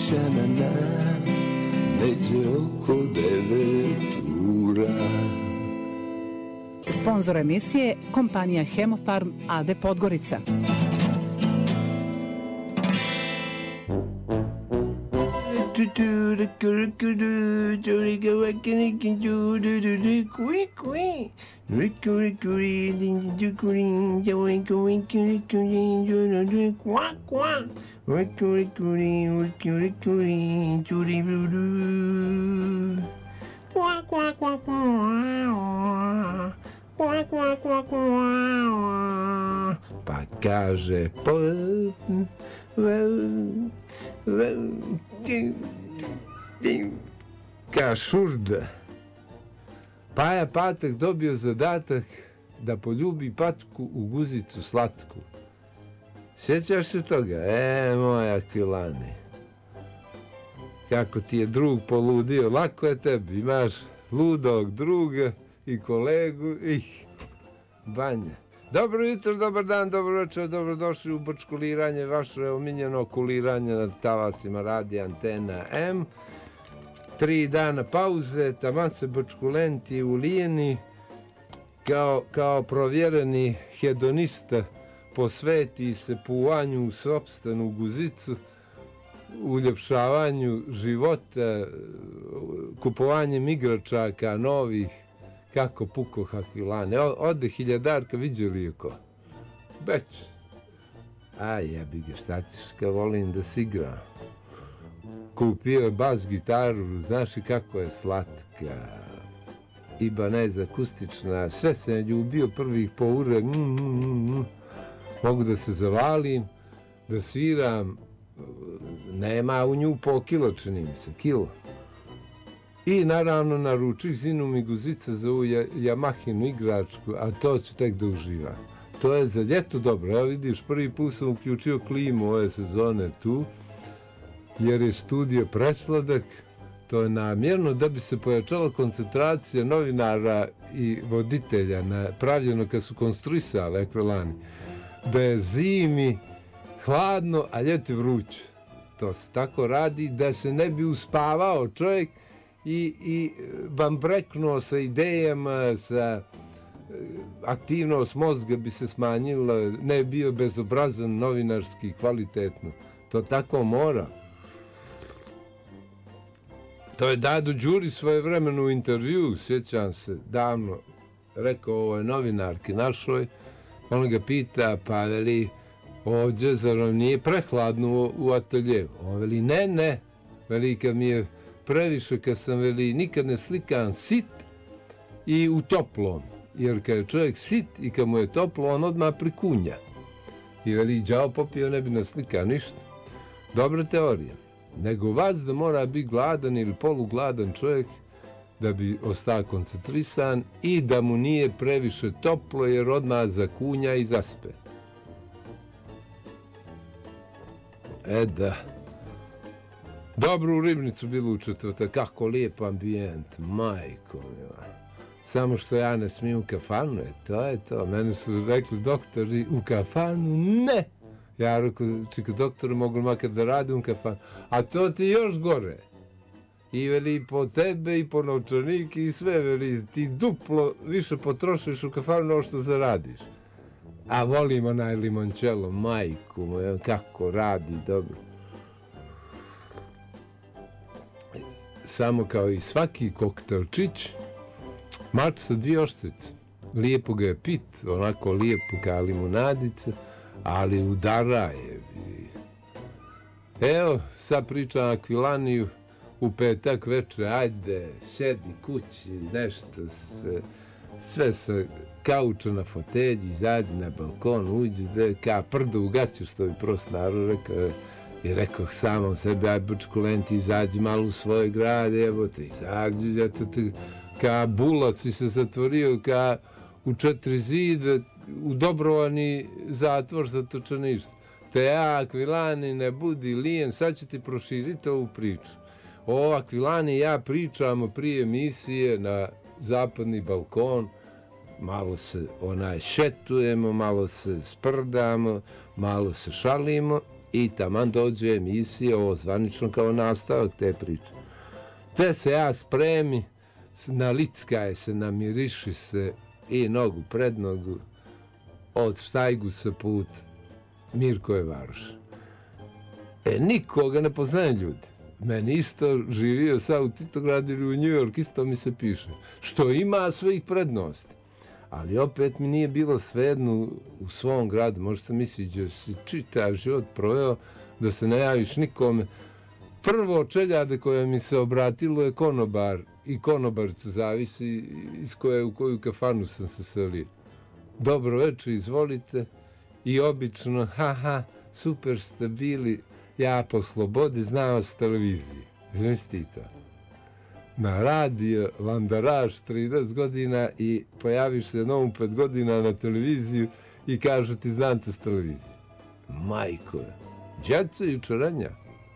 šanana, neđe oko 9 ura. Sponzor emisije kompanija Hemofarm AD Podgorica. Pa kaže Kašurda. Paja Patak dobio zadatak da poljubi patku u guzicu slatku. Sjećaš se toga? Moja Akvilane. Kako ti je drug poludio, lako je tebi. Imaš ludog druga i kolegu i banja. Dobro jutro, dobar dan, dobro večer, dobrodošli u Brčkuliranje, vaše omiljeno kuliranje na talasima Radija Antena M. 3 dana pauze, taman se Brčkulenti ulijeni kao provjereni hedonista posveti se puvanju u sopstvenu guzicu, uljepšavanju života, kupovanjem igračaka novih, kako puko Akvilane. Ode hiljadarka, viđeli je ko? Beć. Jebi ga, šta ćeš, ka volim da si igra. Kupio je bas gitaru, znaš i kako je slatka. Ibanez akustična, sve se ljubio prvih po ure. Mogu da se zavalim, da sviram. Nema u nju po kilo, čini mi se, kilo. I naravno na ručih zinu mi guzica za ovu Yamahinu igračku, a to ću tek da uživam. To je za ljeto dobro. Evo vidiš, prvi put sam uključio klimu ove sezone tu, jer je studio presladak. To je namjerno da bi se pojačala koncentracija novinara i voditelja, pravljeno kad su konstruisali Akvilani, da je zimi hladno, a ljeti vruće. To se tako radi da se ne bi uspavao čovjek i bambreknuo sa idejama, sa aktivnost mozga bi se smanjila, ne bi bio bezobrazan novinarski, kvalitetno. To tako mora. To je Dado Đuri svojevremeno u intervju, sjećam se, davno, rekao ovoj novinarki našoj, ona ga pita, pa veli, ovdje zar vam nije prehladno u ateljevu? On veli, ne, veli, kad mi je previše, kad sam, veli, nikad ne slikam sit i u toplom, jer kad je čovjek sit i kad mu je toplo, on odmah prikunja. I veli, đavo popio, ne bi naslikao ništa. Dobra teorija. Nego vas da mora biti gladan ili polugladan čovjek da bi ostao koncentrisan i da mu nije previše toplo jer odmah zakunja i zaspe. Da. Dobru ribnicu bilo u četvrtak, kako lijep ambijent, majko. Samo što ja ne smijem u kafanu, to je to. Meni su rekli doktori u kafanu, ne. Ja rekao, čekaj, doktor, mogu makar da radim u kafanu. A to ti još gore. I veli, po tebe i po novčaniki i sve, veli, ti duplo više potrošiš u kafanu nego što zaradiš. A volim onaj limoncello, majku, kako radi, dobro. Samo kao i svaki koktelčić, mač sa 2 oštrice. Lijepo ga je pit, onako lijepo kao limunadica, ali udara je. Evo, sad pričam Akvilaniju u petak večer, ajde, sedi kući, nešto, sve sa kauča na fotelji, izađi na balkon, uđi, kao prdo u gaću, što bi prost narod rekao. I rekao samom sebi, aj Brčkulenti, izađi malo u svoj grad, evo te, izađi, eto te, kao bula si se zatvorio, kao u 4 zida, u dobrovani zatvor za točaništvo. Te ja, Akvilani, ne budi lijen, sad ću ti proširiti ovu priču. O Akvilani ja pričamo prije emisije na zapadni balkon, malo se šetujemo, malo se sprdamo, malo se šalimo i taman dođe emisija, ovo zvanično kao nastavak te priče. Te se ja spremi, nalickaj se, namiriši se i nogu pred nogu od Štajgusa put Mirkove Varoši. Nikoga ne poznaje ljudi. Meni isto živio sad u Titogradu ili u New York, isto mi se piše. Što ima svojih prednosti. Ali opet mi nije bilo svejedno u svom gradu. Možete misliti da si čitav život proveo, da se ne javiš nikome. Prvo čeljade koje mi se obratilo je konobar. I konobarcu zavisi u koju kafanu sam se selio. Dobro večer, izvolite. I obično, haha, super ste bili, ja po slobodi znam vas televizije. Zamislite to. Na radio, landaraž, 30 godina i pojaviš se jednom 5 godina na televiziju i kažu ti znam te s televizije. Majko, djeca jučerenja.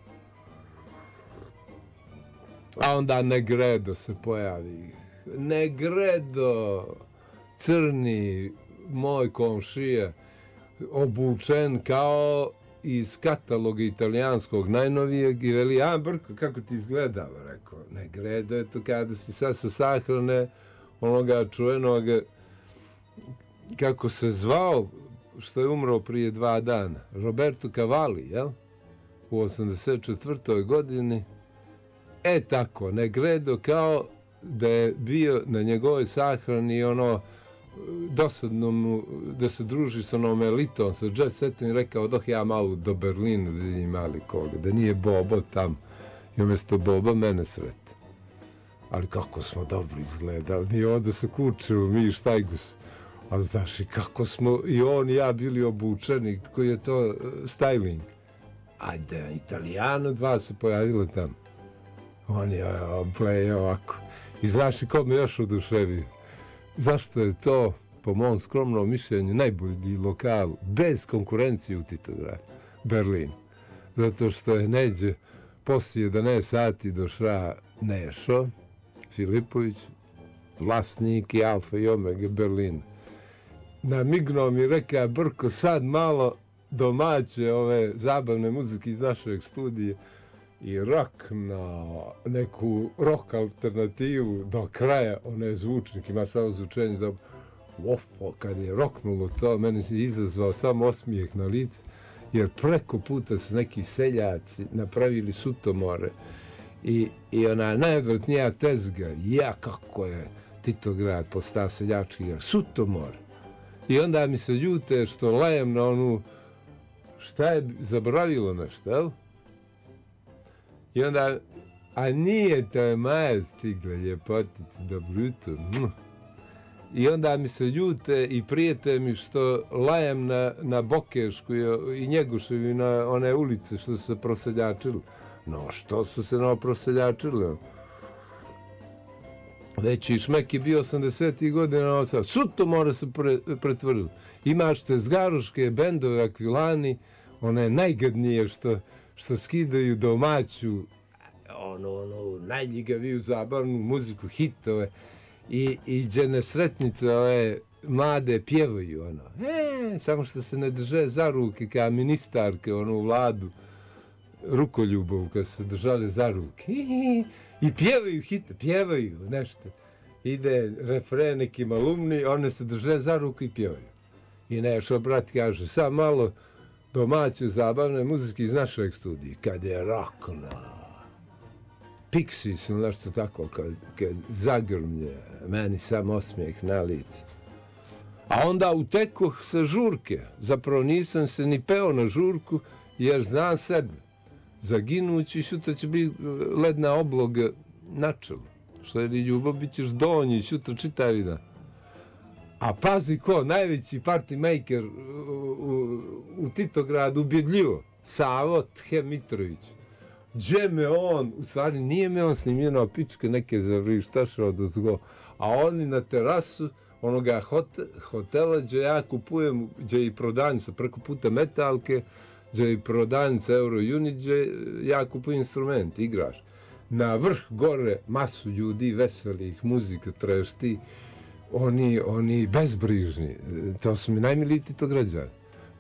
A onda Negredo se pojavi. Negredo, crni, moj komšija, obučen kao iz kataloga italijanskog najnovijeg i veli, Brko, kako ti izgleda? Rekao, Negredo je to kada si sad sa sahrane onoga čuvenog, kako se zvao, što je umro prije 2 dana, Roberto Cavalli, jel? U 84. godini. Tako, Negredo kao da je bio na njegovoj sahrani ono dosadno mu da se druži s onom elitom, sa jet setom i rekao doh ja malo do Berlina da vidim mali koga, da nije Bobo tam i umjesto Boba mene srete. Ali kako smo dobro izgledali, i onda se kučeo mi Štajgus, ali znaš i kako smo i on i ja bili obučeni, koji je to styling. Ajde, Italijano 2 se pojavile tamo. On je pleje ovako. I znaš i ko me još oduševio? Zašto je to, po mom skromnom mišljenju, najbolji lokal bez konkurencije u Titogradu, Berlin? Zato što je neđe poslije 11 sati došla Nešo Filipović, vlasnik i Alfa i Omega Berlin. Namignuo mi reka, Brko, sad malo domaće ove zabavne muzike iz našeg studija i roknuo neku rock alternativu do kraja, onaj zvučnik, ima samo zvučenje dobro. Kad je roknulo to, meni se izazvao samo osmijeh na lice, jer preko puta su neki seljaci napravili sutomore i ona najodvratnija tezga, kako je Titograd postao seljački grad, sutomore. I onda mi se ljute što lajem na onu, šta je zaboravilo nešto, jel? I onda, a nije to Maja stigla, ljepotici, dobro jutro. I onda mi se ljute i prijete mi što lajem na Bokešku i Njeguševi i na one ulice što su se proseljačili. No, što su se proseljačili? Već i Šmek je bio 80. godina, sutomore se pretvorili. Imaš te zgaruške bendove, akvilani, one najgadnije što skidaju domaću, najljigaviju zabavnu muziku, hitove i džene sretnice ove mlade pjevaju, samo što se ne drže za ruke kao ministarke, u vladu Rukoljubovu, kad su se držali za ruke. I pjevaju hite, pjevaju nešto. Ide refren nekim alumni, one se drže za ruku i pjevaju. I Nešo brat kaže, sad malo domaće zabavne muzike iz našeg studija. Kad je rockna, Pixies ili nešto tako, kad zagrmlje, meni sam osmijeh na lice. A onda utekoh sa žurke. Zapravo nisam se ni peo na žurku, jer znam sebe. Zaginući šutra će biti ledna obloga na čelu. Što je li ljubav, bit ćeš donji, šutra čitavi dan. A pazi ko, najveći party maker u Titogradu, ubjedljivo, Savo The Mitrović. Gdje me on, u stvari nije me on snimljeno, pičke neke zavrištaše odozgo, a oni na terasu onoga hotela gdje ja kupujem, gdje i prodavnica preko puta Metalke, gdje i prodavnica Eurounit, gdje ja kupujem instrument, igraš. Na vrh gore masu ljudi veselih, muzika trešti, oni bezbrižni, to su mi najmiliji Titograđani.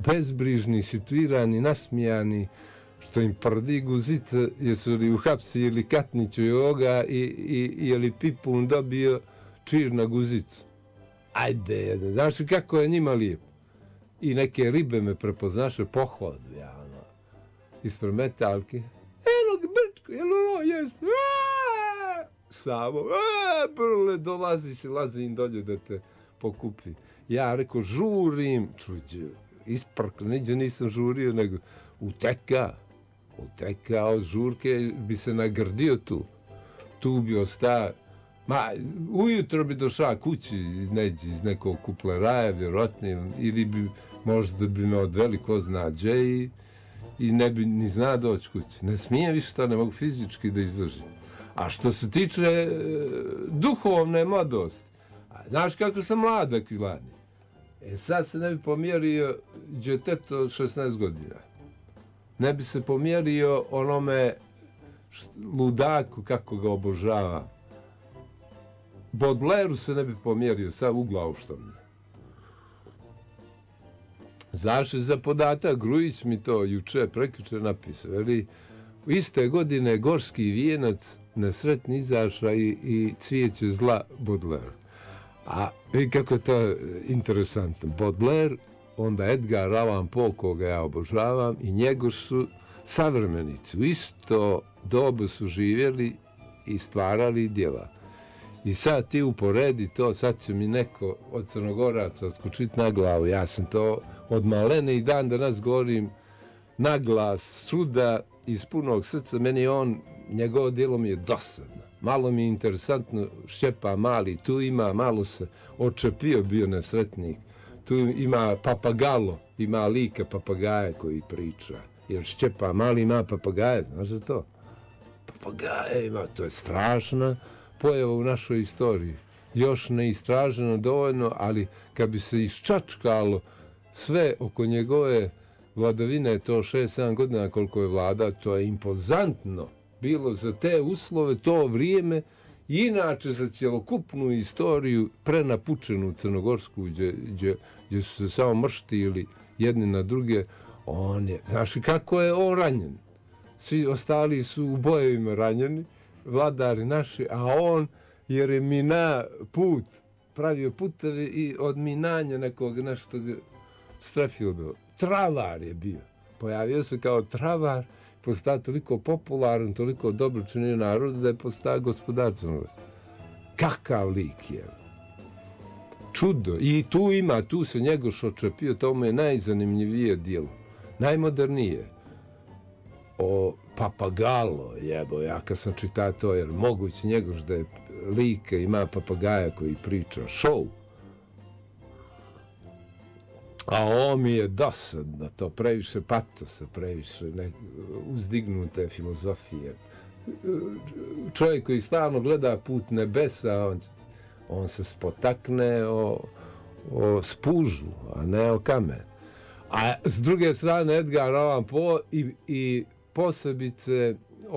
bezbrižni, situirani, nasmijani, što im prdi guzica, jesu li uhapsili Katniću i ovoga i je li Pipun dobio čir na guzicu. Ajde, znaš kako je njima lijepo. I neke ribe me prepoznaše, pohod, ja, ono, ispred metalke. Eno ga, Brčko, jel ono, jes? Samo, brle, dolazi, silazi im dolje da te pokupi. Ja rekao, žurim, čuđe, isprkle, niđe nisam žurio, nego uteka od žurke, bi se nagrdio tu bi ostao. Ma, ujutro bi došao kući iz nekog kupleraja, vjerojatno, ili bi možda bi me odveli ko zna gdje i ne bi ni zna doći kući. Ne smijem više to, ne mogu fizički da izdržim. A što se tiče duhovne mladosti, znaš kako sam mlad Akvilani? Sad se ne bi pomjerio djeteto od 16 godina. Ne bi se pomjerio onome ludaku kako ga obožava. Baudelaireu se ne bi pomjerio, sad u glavu što mi je. Znaš za podatak, Grujić mi to prekjuče napisao, veli, iste godine Gorski vijenac nesretni izaša i Cvijeće zla Baudelaire. A vidi kako je to interesantno. Baudelaire, onda Edgar Allan Poe, koga ja obožavam, i njegov su savremenici. U isto dobu su živjeli i stvarali djela. I sad ti uporedi to, sad će mi neko od Crnogoraca odskočiti na glavu. Ja sam to od malene i dan danas govorim na glas, svuda, iz punog srca. Meni njegovo djelo mi je dosadno. Malo mi je interesantno, Šćepa mali, tu ima, malo se očepio bio nesretnik. Tu ima Papagalo, ima lika papagaja koji priča. Jer Šćepa mali ima papagaje, znaš za to? Papagaje ima, to je strašna pojava u našoj istoriji. Još ne istraženo dovoljno, ali kad bi se iščačkalo sve oko njegove vladavine, to 6-7 godina koliko je vlada, to je impozantno bilo za te uslove, to vrijeme, inače za cjelokupnu istoriju prenapučenu crnogorsku, gdje su se samo mrštili jedni na druge. Znaš kako je on ranjen? Svi ostali su u bojevima ranjeni, vladari naši, a on, jer je mina put, pravio putevi i od minanja nekog nešto strefio bio. Travar je bio. Pojavio se kao travar, postao toliko popularan, toliko dobro činio narodu da je postao gospodar Crnogorske. Kakav lik je. Čudo. I tu se Njegoš očepio, to mu je najzanimljivije djelo. Najmodernije. O Papagalo, ja kad sam čitao to, jer moguće Njegoš da je lika, ima papagaja koji priča, show. A ovo mi je dosadno, to previše patosa, previše uzdignute filozofije. Čovjek koji stalno gleda put nebesa, on se spotakne o spužu, a ne o kamen. A s druge strane Edgar Allan Poe i posebice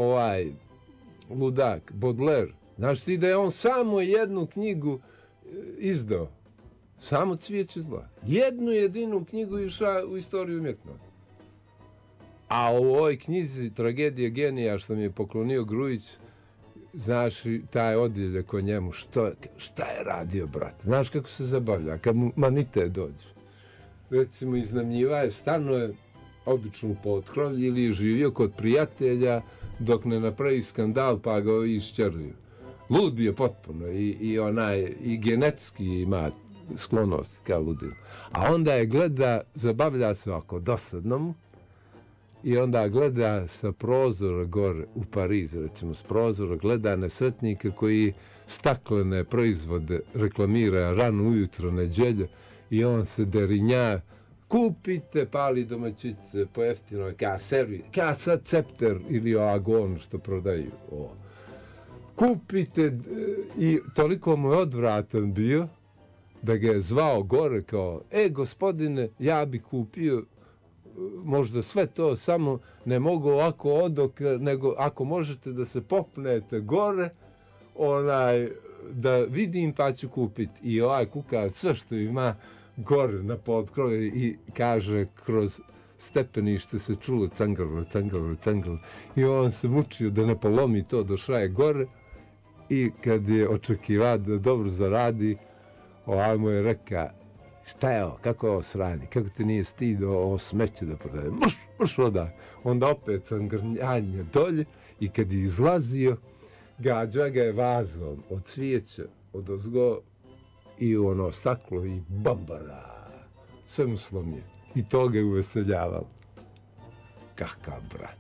ludak, Baudelaire. Znaš ti da je on samo jednu knjigu izdao? Samo Cvijeće zla. Jednu jedinu knjigu išao u istoriju umjetnosti. A u ovoj knjizi Tragedija genija što mi je poklonio Grujić, znaš taj odjeljak o njemu, šta je radio, brat? Znaš kako se zabavlja kad mu manite dođu? Recimo, iznajmljivaje stanuje obično u potkrovlji ili je živio kod prijatelja dok ne napravi skandal pa ga ovi išćeruju. Lud bio potpuno i genetski ima sklonost kao ludil. A onda je gleda, zabavlja se ovako dosadnom i onda gleda sa prozora gore u Parizu, recimo s prozora gleda nesretnike koji staklene proizvode reklamira rano ujutro neđelje i on se derinja, kupite pali domaćice po jeftinoj ka sad Cepter ili Agon što prodaju. Kupite i toliko mu je odvratan bio da ga je zvao gore kao, gospodine, ja bi kupio možda sve to, samo ne mogu ovako odok, nego ako možete da se popnete gore, da vidim pa ću kupiti. I kuka sve što ima, gore na potkrove i kaže kroz stepenište se čulo cangalo. I on se mučio da ne polomi to, došao je gore i kad je očekivao da dobro zaradi, ovaj mu je reka, šta je ovo, kako je ovo sranje, kako ti nije stid ovo smeće da prodaje, mrš oda. Onda opet cangrnjanje dolje i kad je izlazio, gađa ga je vazom od cvijeća, od ozgo i ono staklo i bambara, sve mu slomio. I to ga je uveseljavalo. Kakav brat.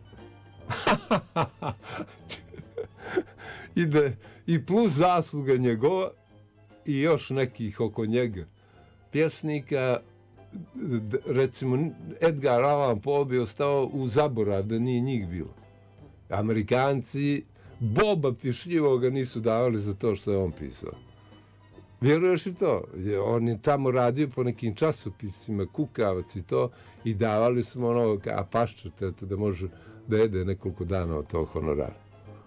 I plus zasluga njegova i još nekih oko njega pjesnika, recimo Edgar Allan Poe bi ostao u zaborav da nije njih bilo. Amerikanci Boba Pišljivoga nisu davali za to što je on pisao. Vjeruješ i to? On je tamo radio po nekim časopisima, Kukavac i to, i davali smo ono, a paščete, da može da jede nekoliko dana od tog honorara.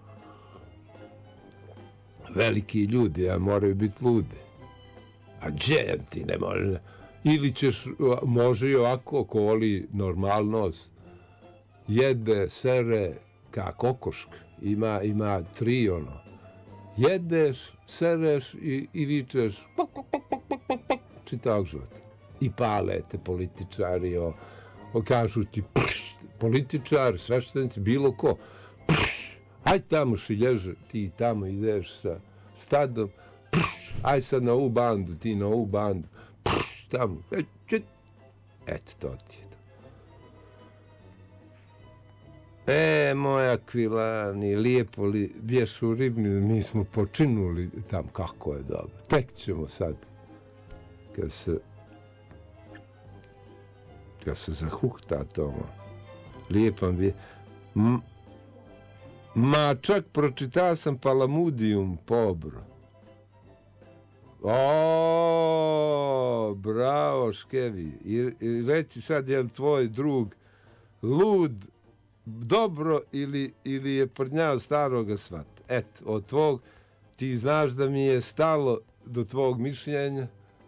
Veliki ljudi, a moraju biti ludi. A džem ti ne može. Ili ćeš, može i ovako, ko voli normalnost, jede, sere, ka kokoška. Ima 3 ono. Jedeš, sereš i vičeš čitavog života. I pale te političari, kažu ti političar, sveštenici, bilo ko. Aj tamo šilježe, ti tamo ideš sa stadom, aj sad na ovu bandu, ti na ovu bandu, tamo, eto to ti je. Moja Akvilani, lijepo li bješ u Ribnju, mi smo počinuli tam, kako je dobro. Tek ćemo sad, kad se zahuhta tomo. Lijepo bi. Ma čak pročitao sam Palamudijum, pobro. Bravo, Škevi. I reći sad, je li tvoj drug lud, dobro ili je prnjao staroga svata. Eto, od tvog, ti znaš da mi je stalo do tvog mišljenja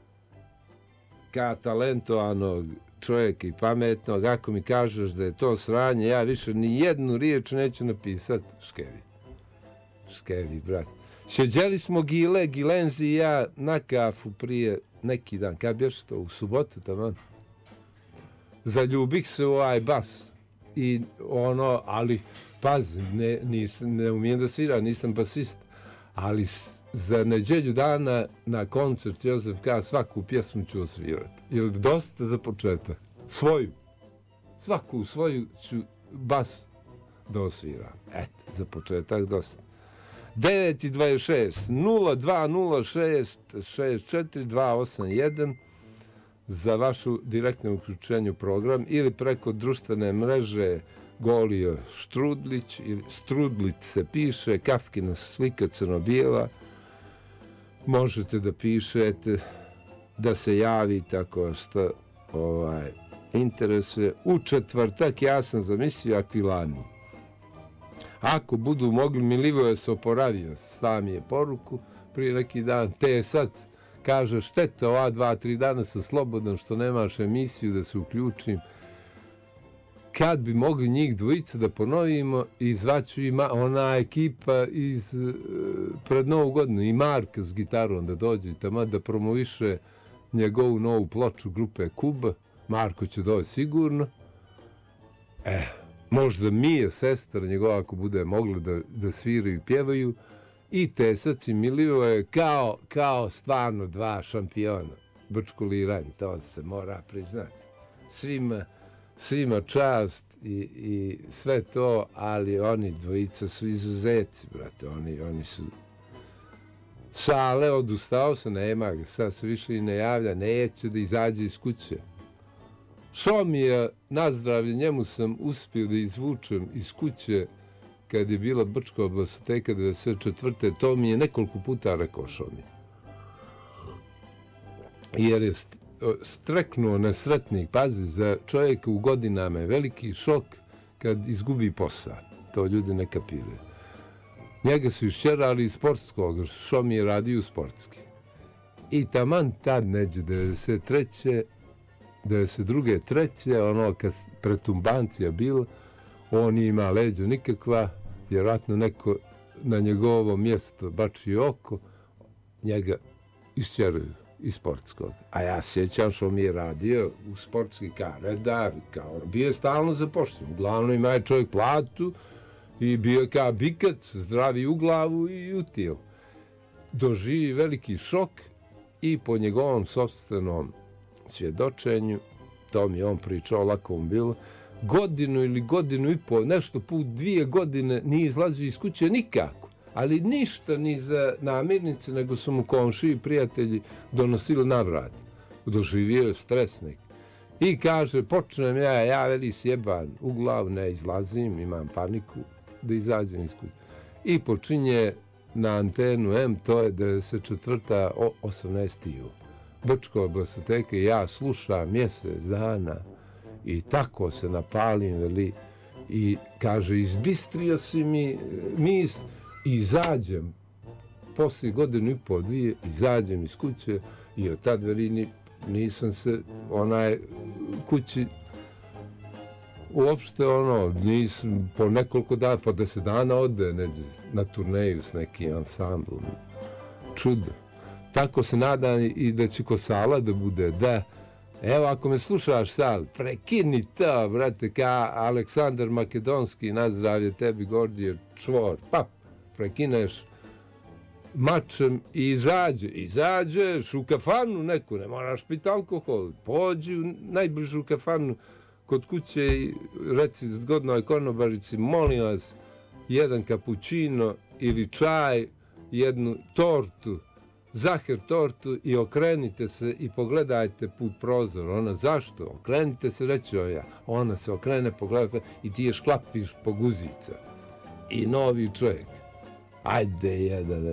ka talentovanog čovjeka i pametnog. Ako mi kažeš da je to sranje, ja više ni jednu riječ neću napisati. Škevi, brat. Šeđeli smo Gilenzi i ja na kafu prije neki dan. Kad bješ to? U subotu tamo. Zaljubih se u ovaj bas. I ono, ali pazi, ne umijem da sviram, nisam basist, ali za neđelju dana na koncert Josef K. svaku pjesmu ću osvirati. Ili dosta za početak? Svoju. Svaku svoju ću bas da osviram. Eto, za početak dosta. 9:26 0206 64281 za vašu direktno uključenje u program ili preko društvene mreže Golio Štrudlić, ili Strudlić se piše, Kafkina slika crno-bijela. Možete da pišete, da se javite ako što interesuje. U četvrtak ja sam zamislio Akvilanu. Ako budu mogli, Milivoje se oporavio, sam je poruku prije neki dan, Tesac kaže, šteta, ova 2-3 dana sam slobodan što nemaš emisiju da se uključim. Kad bi mogli njih dvojica da ponovimo i zvaću ona ekipa iz pred Novu godinu i Marka s gitarom da dođe tamo da promoviše njegovu novu ploču grupe Kuba. Marko će doći sigurno. Možda Mije, sestra njegova, ako bude mogla da sviraju i pjevaju. I Tesac i Milivoje kao stvarno 2 šampiona brčkuliranja, to se mora priznati. Svima čast i sve to, ali oni dvojica su izuzeci, brate, oni su... Šale, odustao se, nema ga, sad se više i ne javlja, neće da izađe iz kuće. Šomija, nazdravlje, njemu sam uspio da izvučem iz kuće kad je bila Brčkova basoteka 94. To mi je nekoliko puta rekao Šomija. Jer je streknuo nesretnik, pazi, za čovjeka u godinama je veliki šok kad izgubi posao. To ljudi ne kapiraju. Njega su išćerali iz sportskog, Šomija radio sportski. I taman tad neđe 93. 92. treće, ono kad pretumbancija bila, on ima leđa nikakva, vjerojatno neko na njegovo mjesto bači oko, njega išćeruju iz sportskog. A ja sjećam što mi je radio u sportski kao redar, kao bio je stalno zapošljen. Uglavnom ima je čovjek platu i bio je kao bikac, zdravi u glavu i u tijelu. Doživi veliki šok i po njegovom sopstvenom svjedočenju, to mi je on pričao, lako mu bilo, godinu ili godinu i pol, nešto put 2 godine nije izlazio iz kuće nikako, ali ništa ni za namirnice, nego su mu komšiji i prijatelji donosili na vrat. Doživio je stres neki. I kaže, počnem ja veli sjeban u glavu, ne izlazim, imam paniku da izađem iz kuće. I počinje na antenu M, to je 94. 18. jul. Brčkova Blasoteka i ja slušam mjesec dana i tako se napalim, veli, i kaže, izbistrio si mi mis i izađem, poslije godinu i pol, 2, izađem iz kuće i od tad, veli, nisam se kući uopšte nisam po nekoliko dana, po 10 dana ode na turneju s nekim ansamblom. Čudo. Tako se nadam i da će Kosala da bude, da, evo ako me slušaš Sal, prekini to, brate, ka Aleksandar Makedonski, nazdravlje tebi, Gordije, čvor, pap, prekineš mačem i izađeš u kafanu neku, ne moraš piti alkohol, pođi u najbližu kafanu kod kuće i reci zgodnoj konobarici, molim vas, jedan kapućino ili čaj, jednu tortu, zaher tortu i okrenite se i pogledajte put prozor. Ona, zašto? Okrenite se, reći ja. Ona se okrene, pogleda i ti je šklapiš po guzica. I novi čovjek. Ajde jedan.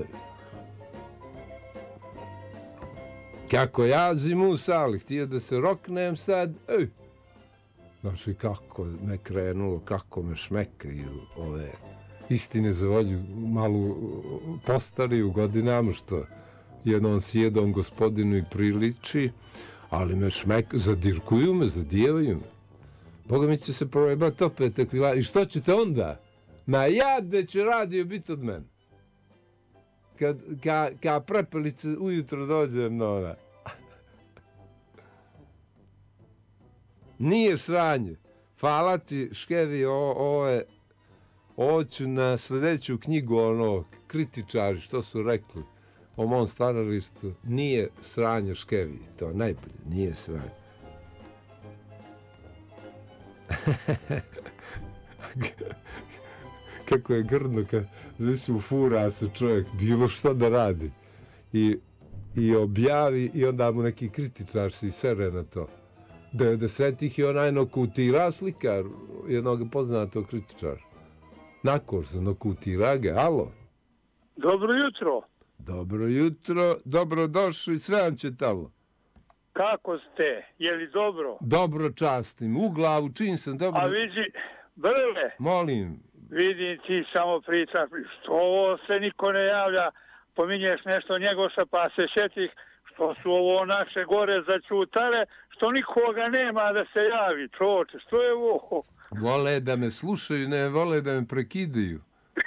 Kako ja zimu sali, htio da se roknem sad, znaš i kako me krenulo, kako me šmekaju ove istine za volju, malo postari u godinama, što jednom sjedom gospodinu i priliči, ali me zadirkuju me, zadijevaju me. Boga mi će se projebati opet akvila. I što ćete onda? Na jade će radio biti od mene. Ka prepelice ujutro dođem na ona. Nije sranje. Hvala ti, Škevi, ovo ću na sljedeću knjigu, kritičari, što su rekli o mom stvaralištu, nije sranje, Škevi, to najbolje, nije sranje. Kako je grdno kad u fura se čovjek bilo što da radi i objavi i onda mu neki kritičar se isere na to. 90-ih je onaj nokutira slikar jednog poznatog kritičara. Nakorzo nokutira ga, alo? Dobro jutro. Dobro jutro, dobrodošli, srećan će tamo. Kako ste? Je li dobro? Dobro, častim, u glavu, čim sam dobro... A vidi, Brle. Molim. Vidim, ti samo pričaš, što ovo se niko ne javlja, pominješ nešto Njegoša, pa se šetih, što su ovo naše gore začutale, što nikoga nema da se javi, čoče, što je ovo? Vole da me slušaju, ne vole da me prekidaju.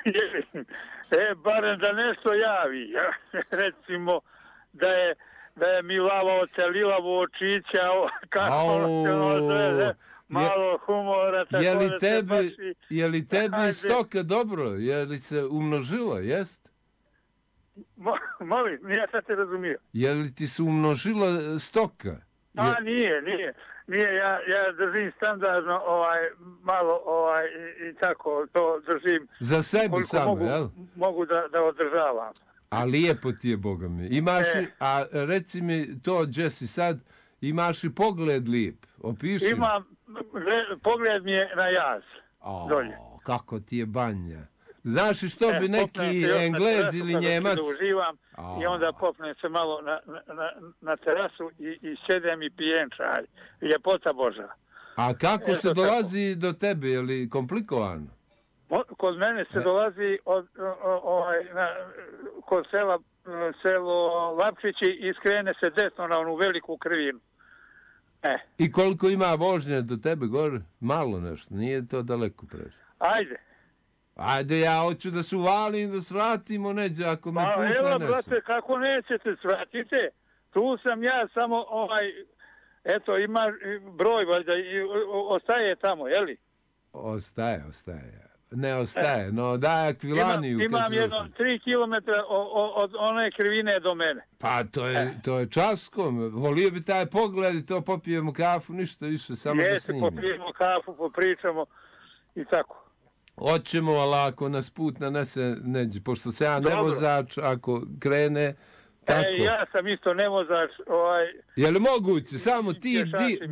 Barem da nešto javi. Recimo da je Milavo Celilavo očića, kako se zove, malo humora. Je li tebi stoka dobro? Je li se umnožila, jest? Molim, nije sad te razumio. Je li ti se umnožila stoka? Nije, ja držim standardno malo i tako to držim. Za sebi samo, jel? Mogu da održavam. A lijepo ti je, Boga mi. Imaš a reci mi to, Jesse, sad, imaš i pogled lijep, opiši. Imam, pogled mi je na jaz. Dolje. Kako ti je banja. Znaš li što bi neki Englez ili Njemac... I onda popnem se malo na terasu i sedem i pijem čaj. Ljepota Boža. A kako se dolazi do tebe? Je li komplikovano? Kod mene se dolazi kod sela selo Lapčići i skrene se desno na onu veliku krivinu. I koliko ima vožnje do tebe gore? Malo nešto, nije to daleko preže. Ajde. Ajde, ja hoću da se uvalim, da svratimo neđe, ako me put evo, nanesu. brate, kako nećete, svratite. Tu sam ja samo, eto, ima broj, valjda, i ostaje tamo, jeli? Ostaje. Ne ostaje, no daj Akvilaniju. Imam jedno 3 kilometra od one krivine do mene. Pa to je časkom. Volio bi taj pogled i to popijemo kafu, ništa više, samo da snimimo. Popijemo kafu, popričamo i tako. Hoćemo, ali ako nas put nanese neđe, pošto se ja nevozač, ako krene, tako. Ja sam isto nevozač. Je li moguće, samo ti,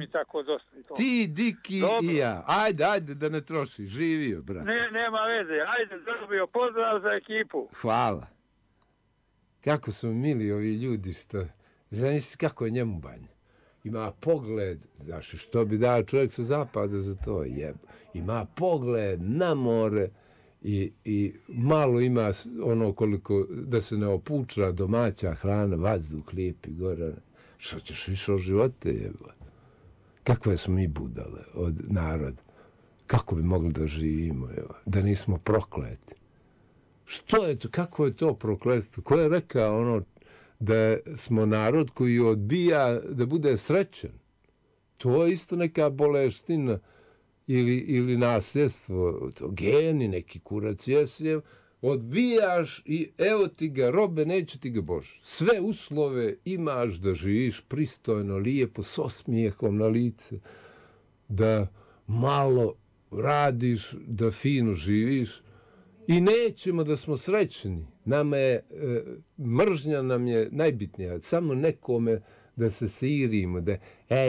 Diki i ja. Ajde, da ne troši, živio, brate. Nema veze, ajde, dobio pozdrav za ekipu. Hvala. Kako su mili ovi ljudi, što... Znaš kako je njemu banja? Ima pogled, znaš, što bi dao čovjek sa zapada za to, ima pogled na more i malo ima ono koliko da se ne opuča domaća hrana, vazduh lijepi gore. Što ćeš više o živote, jeba? Kakve smo mi budale od naroda? Kako bi mogli da živimo, jeba? Da nismo prokleti? Što je to? Kako je to prokletstvo? Ko je rekao ono da smo narod koji odbija da bude srećen? To je isto neka boleština ili nasljedstvo, geni, neki kurac jesjev, odbijaš i evo ti ga robe, neće ti ga Bože. Sve uslove imaš da živiš pristojno, lijepo, s osmijehom na lice, da malo radiš, da fino živiš i nećemo da smo srećni. Nama je, mržnja nam je najbitnija, samo nekome da se sirimo, da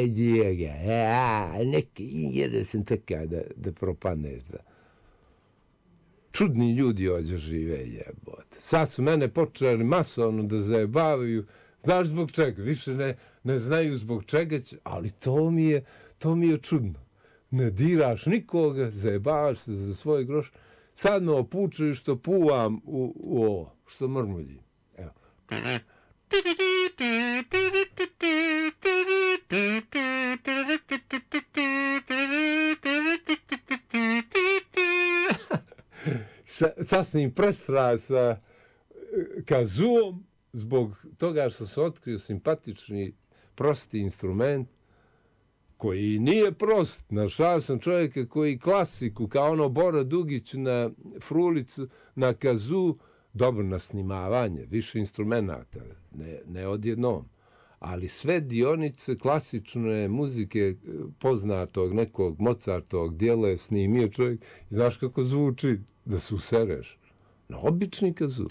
jedan sam čekao da propadneš. Čudni ljudi ovdje žive, jebote. Sad su mene počeli masovno da zajebavaju. Znaš zbog čega? Više ne znaju zbog čega će, ali to mi je čudno. Ne diraš nikoga, zajebavaš se za svoj groš. Sad me opučuju što puvam u ovo, što mrmuljim. Evo. Sasvim presra sa kazuom zbog toga što se otkrio simpatični, prosti instrument koji nije prost. Našao sam čovjeka koji klasiku, kao ono Bora Dugić na frulicu, na kazu, dobro na snimavanje, više instrumenta, ne odjednom. Ali sve dionice klasične muzike poznatog nekog Mozartovog dijela je snimio čovjek i znaš kako zvuči da se usereš. Na obični kazu.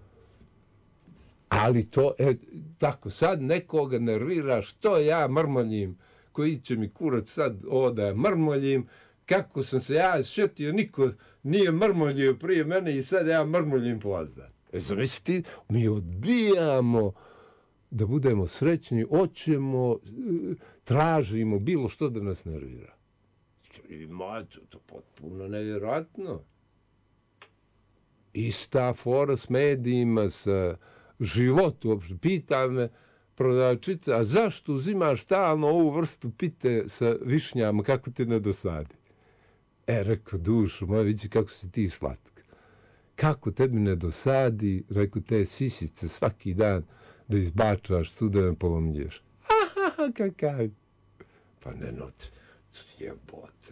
Ali to, tako, sad nekoga nervira što ja mrmoljim, koji će mi kurac sad ovo da mrmoljim, kako sam se ja šetio, niko nije mrmoljio prije mene i sad ja mrmoljim po vazdan. Zamislite, mi odbijamo da budemo srećni, hoćemo, tražimo bilo što da nas nervira. Ima to potpuno nevjerojatno. Ista fora s medijima, sa životu uopšte. Pita me prodavačica, a zašto uzimaš stalno ovu vrstu pite sa višnjama, kako ti ne dosadi? Rekao, dušo moja, vidi kako si ti slatka. Kako tebi ne dosadi, rekao, te sisice svaki dan da izbačaš tu da me pomlješ. Aha, kakav. Pa ne noć, jebote,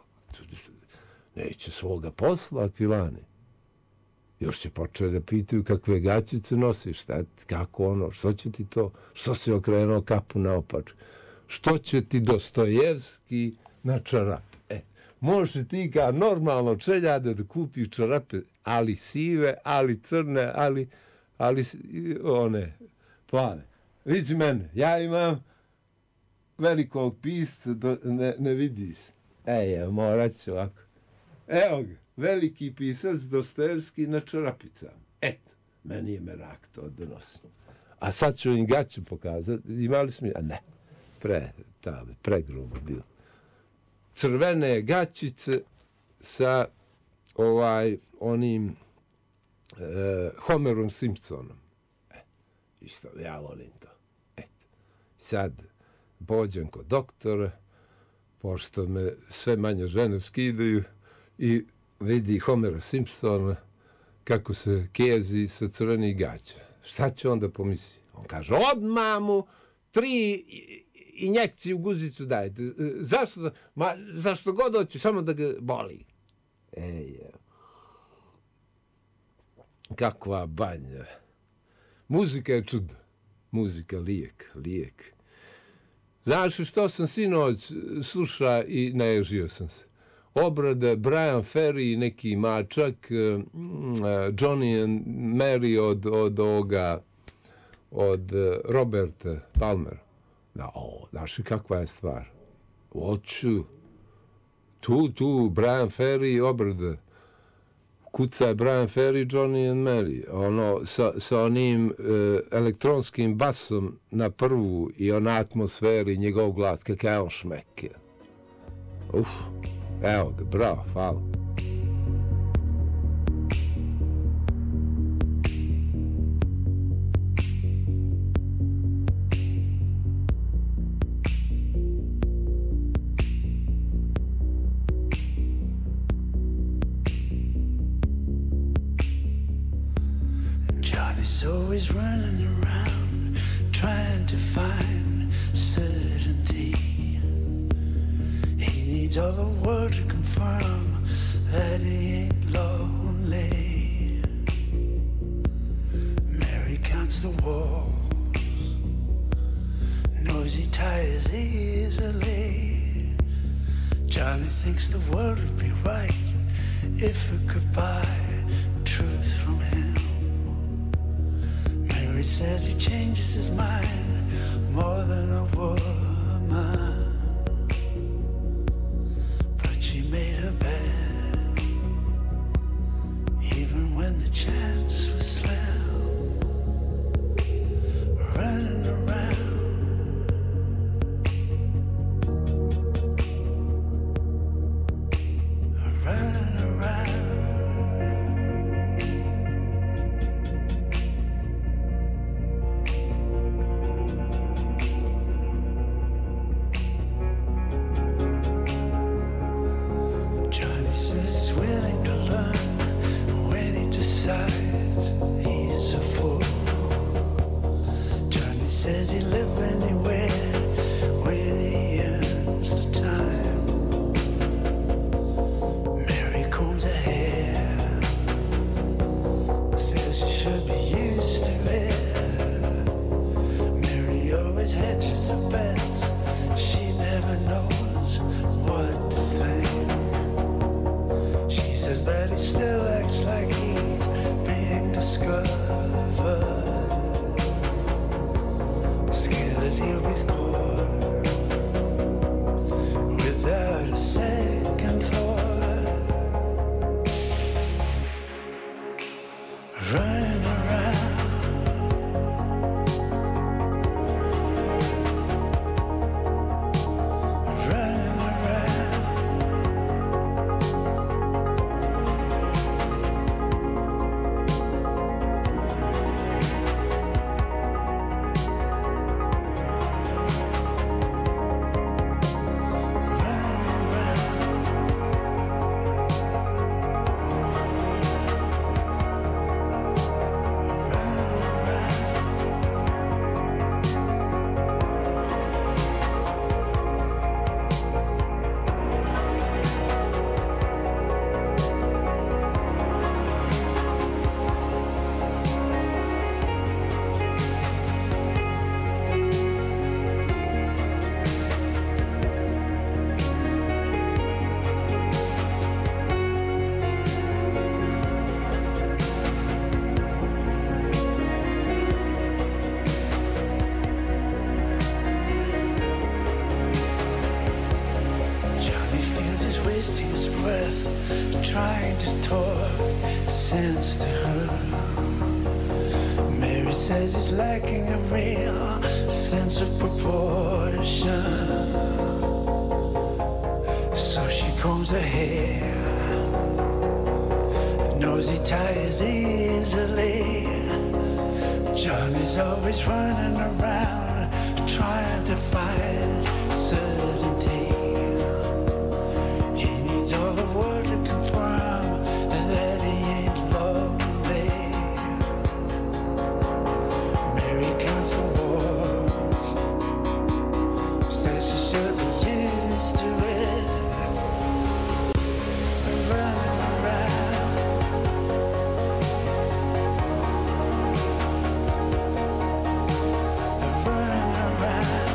neće svoga posla, Akvilani. Još će početi da pitaju kakve gaćice nosiš, kako ono, što će ti to, što si okrenuo kapu naopačke, što će ti Dostojevski na čarape. Možeš ti kao normalno čeljade da kupiš čarape, ali sive, ali crne, ali one plave. Vidi mene, ja imam velikog pisca, ne vidiš. Morat ću ovako. Evo ga, veliki pisac Dostojevski na čarapicama. Eto, meni je merak to da nosim. A sad ću im gaću pokazati. Imali smo, a ne, pregrubo bilo. Crvene gaćice sa onim Homerom Simpsonom. Isto, ja volim to. Eto. Sad pođem kod doktora, pošto me sve manje žene skidaju i vidi Homera Simpsona kako se kezi sa crvenih gaća. Šta će onda pomisli? On kaže, odmah mu 3 injekcije u guzicu dajte. Zašto? Zašto god hoću, samo da ga boli. Kakva banja. Muzika je čudo. Muzika lijek. Znaš što sam sinoć slušao i naježio sam se? Obrade Brian Ferry i neki mačak, Johnny and Mary od Roberta Palmer. Znaš kakva je stvar? Hoću. Tu, Brian Ferry obrade. Kuca je Brian Ferry, Johnny and Mary. Ono, sa onim elektronskim basom na prvu i ona atmosferi, njegov glas, kakav je on šmeke. Evo ga, bravo, hvala. Johnny's always running around trying to find certainty. He needs all the world to confirm that he ain't lonely. Mary counts the walls, knows he tires easily. Johnny thinks the world would be right if it could buy truth from him. Mary says he changes his mind more than a woman. She made her bed, even when the chance was slim. Running around, running around. Trying to talk sense to her. Mary says he's lacking a real sense of proportion. So she combs her hair, knows he tires easily. Johnny's always running around trying to find certainty. He needs all the world to confirm that he ain't lonely. Mary counts the walls, says she should be used to it. Running around, running around.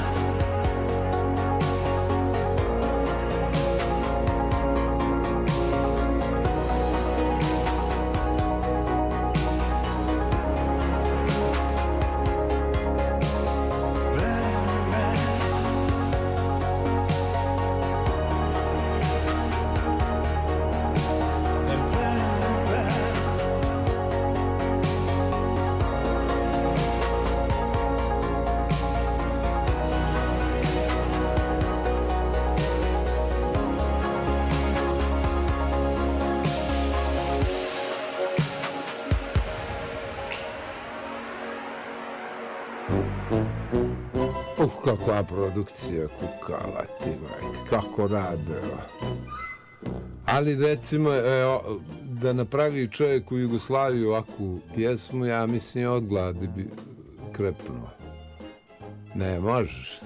Kakva produkcija, kukala ti, majke, kako rade. Ali recimo, da napravi čovjek u Jugoslaviji ovakvu pjesmu, ja mislim od gladi bi krepnuo. Ne možeš,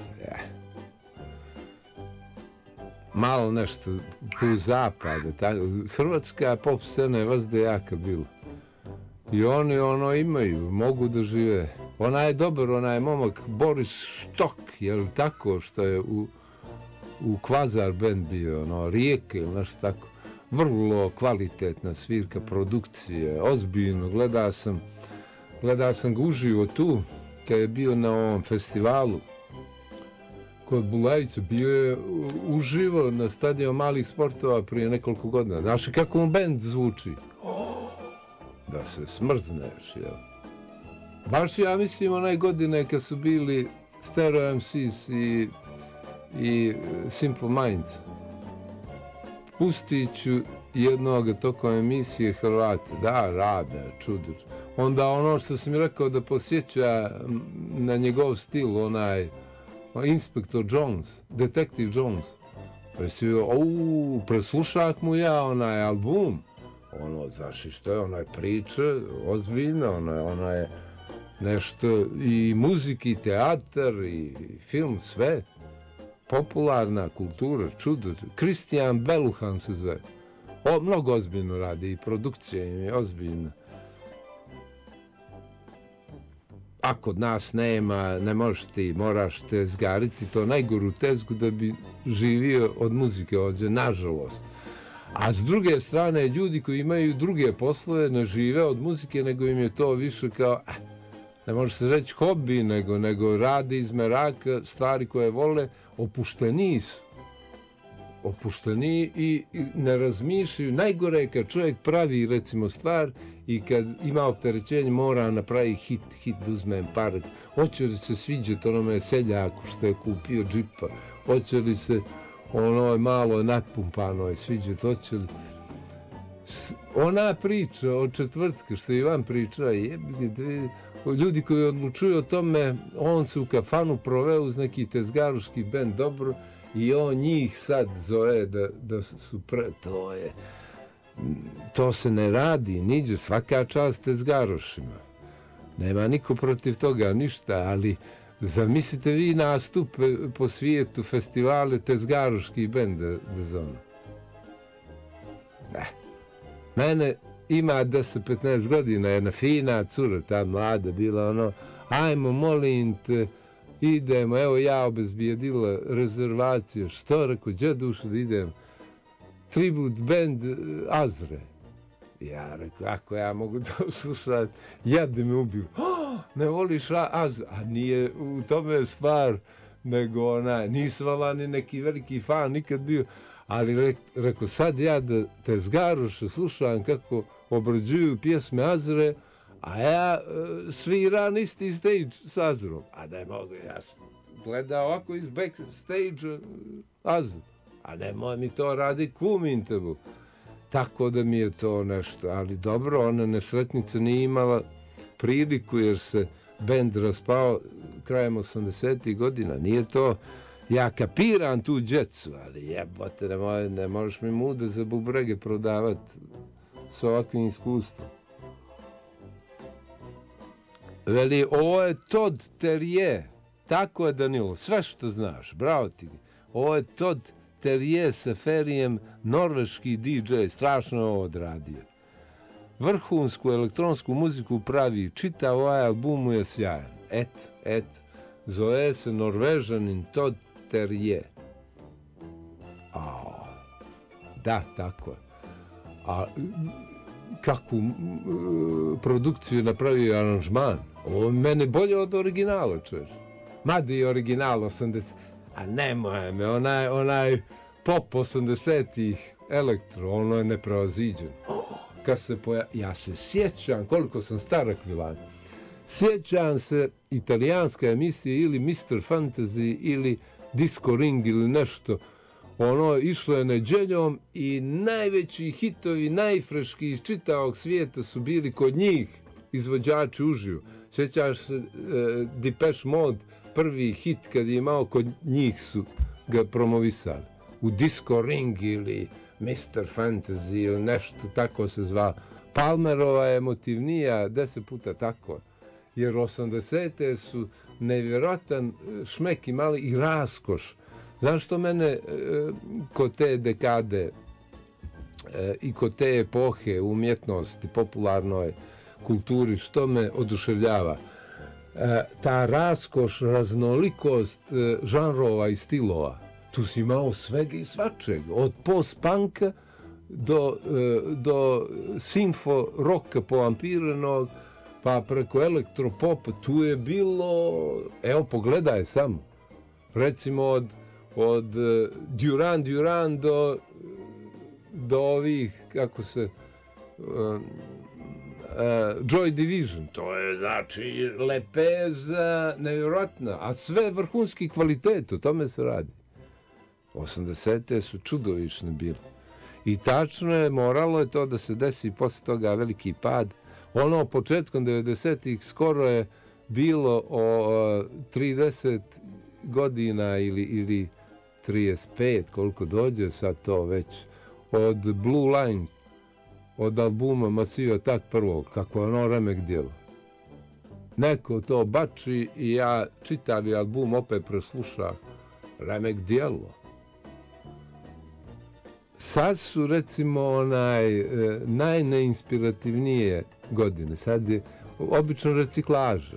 malo nešto u zapade, hrvatska pop scena je vazda jaka bila. I oni imaju, mogu da žive. Ona je dobar, ona je momak Boris Štok, jel tako, što je u Kvazar band bio, Rijeke ili nešto tako. Vrlo kvalitetna svirka, produkcije, ozbiljno. Gledao sam ga uživo tu, kad je bio na ovom festivalu kod Bulajića, bio je uživo na stadionu malih sportova prije nekoliko godina. Znaš kako mu band zvuči? Da se smrzneš, jel? Baš ja mislim onaj godine kad su bili Stereo MCs i Simple Minds. Pustit ću jednog tokom emisije Hrvate. Da, rade, čudo. Onda ono što sam mi rekao da posjeća na njegov stil, onaj Inspektor Jones, Detektiv Jones. Pa si preslušak mu ja onaj album. Znaš što je, ona je priča, ozbiljna, ona je nešto i muziki, i teatar, i film, sve. Popularna kultura, čudo. Kristijan Beluhan se zove. Mnogo ozbiljno radi i produkcija im je ozbiljna. A kod nas nema, ne možeš ti, moraš tezgariti to najgoru tezgu da bi živio od muzike ovdje, nažalost. A s druge strane, ljudi koji imaju druge poslove ne žive od muzike, nego im je to više kao, ne može se reći hobi, nego radi iz meraka, stvari koje vole, opušteniji su. Opušteniji i ne razmišljaju. Najgore je kad čovjek pravi, recimo, stvar i kad ima opterećenje, mora napravi hit da uzmem par. Hoće li se sviđati onome seljaku što je kupio džipa? Hoće li se ono malo napumpano sviđati? Hoće li... Ona priča od četvrtka, što je Ivan priča, ljudi koji odlučuju o tome, on se u kafanu proveo uz neki tezgaruški bend dobro i on njih sad zove da su to se ne radi, niđe, svaka čast tezgarošima. Nema niko protiv toga, ništa, ali zamislite vi nastup po svijetu, festivale, tezgaruški bend da zove. Mene ima 10-15 godina, jedna fina cura, ta mlada, bila ajmo, molim te, idemo, evo ja obezbijedila rezervaciju, što rekao, gdje dušu da idem? Tribut band Azre. Ja rekao, ako ja mogu to slušati, jadni me ubiju. Ne voliš Azre? A nije u tome stvar, nego nisam vam ni neki veliki fan nikad bio. Ali rekao, sad ja da tezgaroše slušam kako obrađuju pjesme Azre, a ja sviram isti stage s Azrom. A ne mogu, ja sam gledao ovako iz backstage Azru. A nemoj mi to radi, kumim tebu. Tako da mi je to nešto. Ali dobro, ona nesretnica nije imala priliku jer se bend raspao krajem 80. godina. Nije to, ja kapiram tu djecu, ali jebote, ne možeš mi mude za bubrege prodavati s ovakvim iskustvom. Veli, ovo je Todd Terje. Tako je, Danilo, sve što znaš, bravo ti. Ovo je Todd Terje sa Ferijem, norveški DJ, strašno je ovo odradio. Vrhunsku elektronsku muziku pravi, čitav ovaj album mu je sjajan. Eto, zove se Norvežanin Todd Terje. Da, tako je. A kakvu produkciju je napravio aranžman? Ovo mene bolje od originala, čuješ. Mada i original 80... A nemoj me, onaj pop 80-ih elektro, ono je neprevaziđen. Ja se sjećam, koliko sam star akvilan, sjećam se italijanska emisija ili Mr. Fantasy ili Disco Ring ili nešto. Ono išlo je neđeljom i najveći hitovi, najfreški iz čitavog svijeta su bili kod njih izvođači uživo. Sjećaš se Depeche Mode, prvi hit kad je imao, kod njih su ga promovisali. U Disco Ring ili Mr. Fantasy ili nešto, tako se zvao. Palmerova je emotivnija 10 puta tako. Jer 80-te su nevjerotan šmek imali i raskoš. Znaš što mene kod te dekade i kod te epohe umjetnosti, popularnoj kulturi, što me oduševljava? Ta raskoš, raznolikost žanrova i stilova. Tu si imao svega i svačeg. Od post-punka do simfo roka povampirenog, pa preko elektropopa. Tu je bilo, evo pogledaj samo, recimo od Duran Duran do ovih, kako se... Joy Division, to je znači lepeza nevjerojatna, a sve vrhunski kvalitet, o tome se radi. 80-te su čudovišne bile. I tačno je, moralo je to da se desi poslije toga veliki pad. Ono početkom 90-ih skoro je bilo 30 godina ili 35, koliko dođe sad to već, od Blue Lines, od albuma Massive Attack prvog, kako je ono remek djelo. Neko to bači i ja čitavi album opet preslušam, remek djelo. Sad su recimo najneinspirativnije godine, sad je obično reciklaža,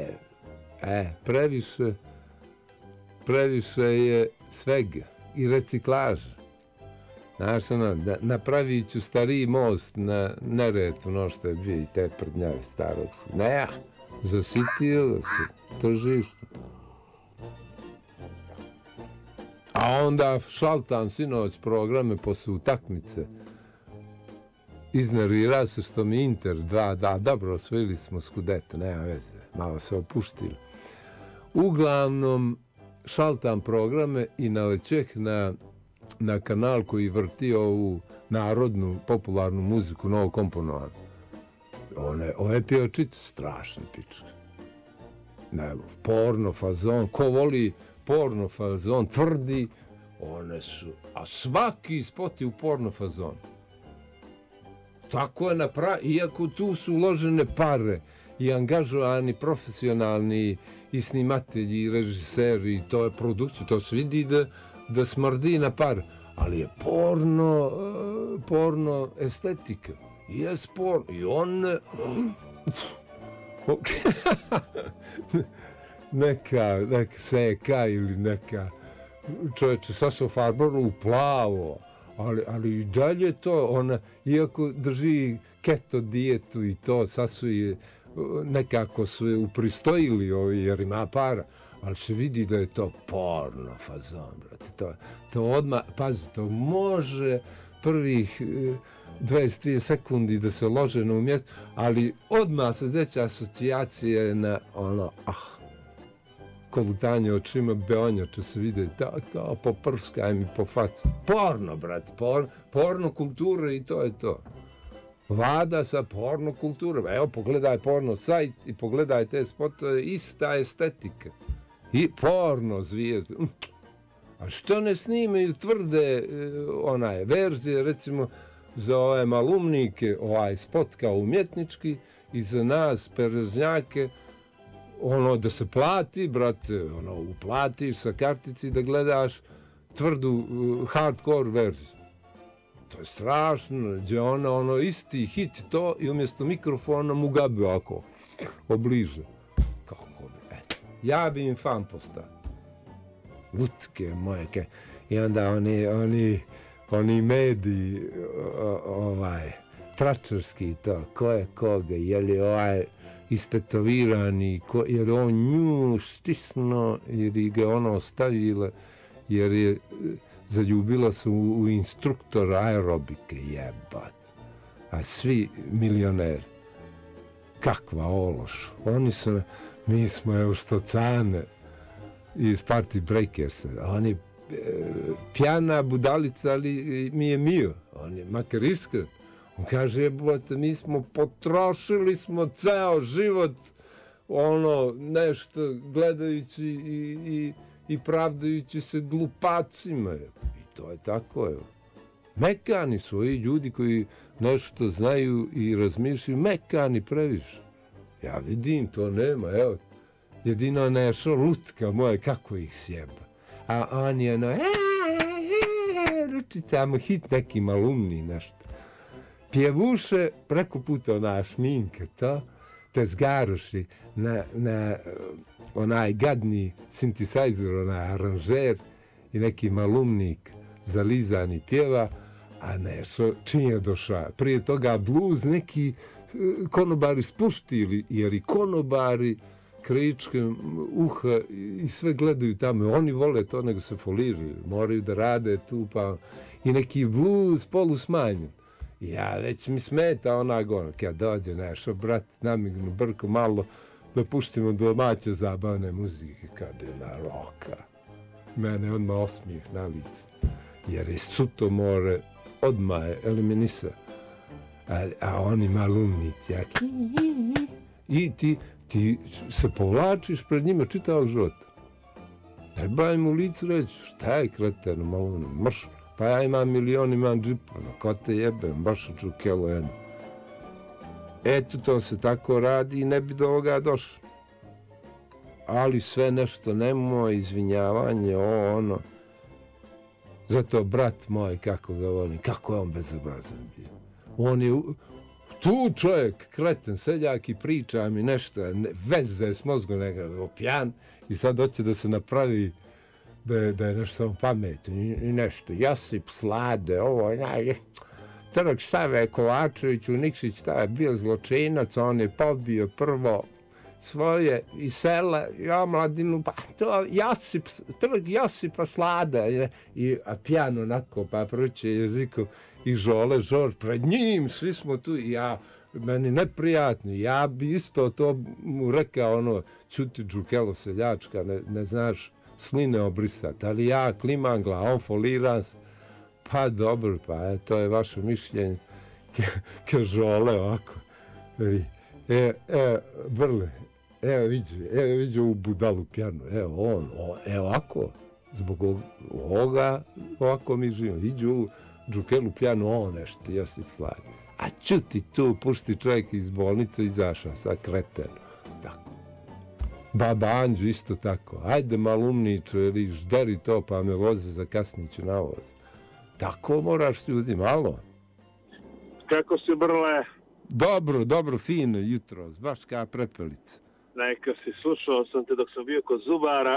previše je svega i reciklaža. Znaš, napravit ću stariji most na Neretvu, no što je bio i te prdnjave starog. Zasitilo se tržište. A onda šaltam sinoć programe posle utakmice. Iznervirao se što mi Inter dobro, osvojili smo Scudetto, nema veze, malo se opuštili. Uglavnom, šaltam programe i nalećeh na kanal koji vrti ovu narodnu, popularnu muziku, novo komponovanu. Ove pjevačice, strašne pičke. Porno fazon, ko voli porno fazon, tvrdi, one su, a svaki spot je u porno fazon. Tako je iako tu su uložene pare i angažovani profesionalni i snimatelji i režiseri, to je produkcija, to se vidi da smrdi na par, ali je porno estetika. Jes porno. I on neka seka ili neka čovječe Sašo Farboru u plavo, ali i dalje to, ona, iako drži keto dijetu i to, nekako su je upristojili ovi jer ima para, ali se vidi da je to porno fazon, brate. To odmah, pazi, to može prvih 20-30 sekundi da se lože na umjet, ali odmah se deće asocijacije na ono, kolutanje očima, beonjače se vide, poprskaj mi po faci. Porno, brate, porno kultura i to je to. vlada sa porno kulturom. Evo, pogledaj porno sajt i pogledaj te spotove, ista estetika. I porno zvijezde. A što ne snimaju tvrde verzije, recimo, za ove malumnike, spot kao umjetnički, i za nas, perveznjake, da se plati, brate, uplatiš sa kartici da gledaš tvrdu hardcore verziju. To je strašno, gdje ona isti hit to i umjesto mikrofona mu gabi ovako, obliže. Kako bi, ja bi im fan postao. Lutke moje, i onda oni mediji, tračarski to, ko je koga, je li istetovirani, jer on nju stisnuo, jer ga ona ostavila, jer je zaljubila se u instruktora aerobike, jebat. A svi milioneri. Kakva ološ. Mi smo evo što cane iz Party Breakersa. Oni pjana budalica, ali mi je mio. On je makar iskren. On kaže, jebote, mi smo potrošili ceo život nešto gledajući i pravdajući se glupacima. I to je tako, evo. Mekani su i ljudi koji nešto znaju i razmišljaju, mekani previše. Ja vidim, to nema, evo. Jedino nešto lutka moja, kako ih sjeba. A on je ručicamo hit neki malumni nešto. Pjevuše preko puta šminka, to, te zgaruši na onaj gadni synthesizer, aranžer i neki malumnik zalizani pjeva, a nešto čim je došao. Prije toga bluz neki konobari spuštili, jer i konobari kričke uha i sve gledaju tamo. Oni vole to, nego se foliraju. Moraju da rade tu, pa i neki bluz polusmanjen. Ja, već mi smeta kad dođe nešto, brat, namignu brko malo da puštimo domaće zabavne muzike, kad je na roka. Mene odmah osmijeh na lice. Jer je suto more, odmah je eliminisa. A oni malumnici, i ti se povlačiš pred njima čitavog života. Treba im u licu reći, šta je kreteno malumno, mrš. Pa ja imam milion, imam džipa, ko te jebem, baš ću kelo jedno. Eto, to se tako radi i ne bi do ovoga došlo. Ali sve nešto nemoj, izvinjavanje, ono. Zato brat moj, kako ga volim, kako je on bezobrazan bio. On je tu čovjek, kreten, seljak i priča mi nešto, veze s mozgom nekako pijan i sad hoće da se napravi da je nešto pametno i nešto. Josip Slade, Trg Save Kovačević, Nikšić, taj je bio zločinac, on je pobio prvo svoje i sela i omladinu, pa to Trg Josipa Slada, a pijan onako, pa proće jezikom i Žorž, pred njim, svi smo tu i meni neprijatno, ja bi isto to mu rekao, čuti džukelo seljačka, ne znaš sline obrisati, ali ja klimam glavom, on foliran, pa dobro, pa to je vaše mišljenje, Žole ovako, Brle, vidi ovu budalu pjanu, evo ovako, zbog ovoga, ovako mi živimo, vidi ovu džukelu pjanu, on nešto, Josip Slade, a čuti tu, pušti čovjek iz bolnice, izašao, sad kreten, tako. Baba Anđu isto tako, ajde malumniče, ili žderi to, pa me voze za kasniću na voz. Tako moraš ljudi, malo. Kako si, Brle? Dobro, fino jutro, baš kao prepelica. Neka si, slušao sam te dok sam bio kod zubara,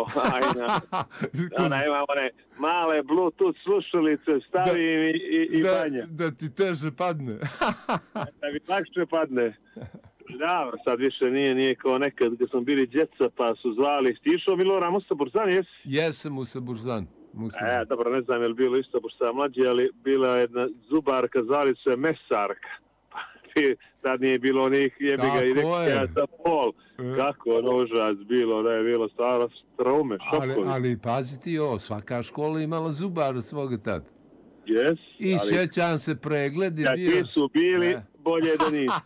imam one male Bluetooth slušalice, stavim i banja. Da ti teže padne. Da mi lakše padne. Da, sad više nije kao nekad kad smo bili djeca pa su zvali. Ti išao Milorad u Saburzan, jesi? Jesam u Saburzan. Dobro, ne znam je li bilo isto pošto sam mlađi, ali bila jedna zubarka, zvali se Mesarka. Tad nije bilo onih jebiga i nekaj za pol. Kako užas bilo, da je bilo stvarno traume, šokovi. Ali pazi ti svaka škola imala zubara svoga tada. Yes, I sjećam se pregled je bio... Kad su bili, bolje da nisu.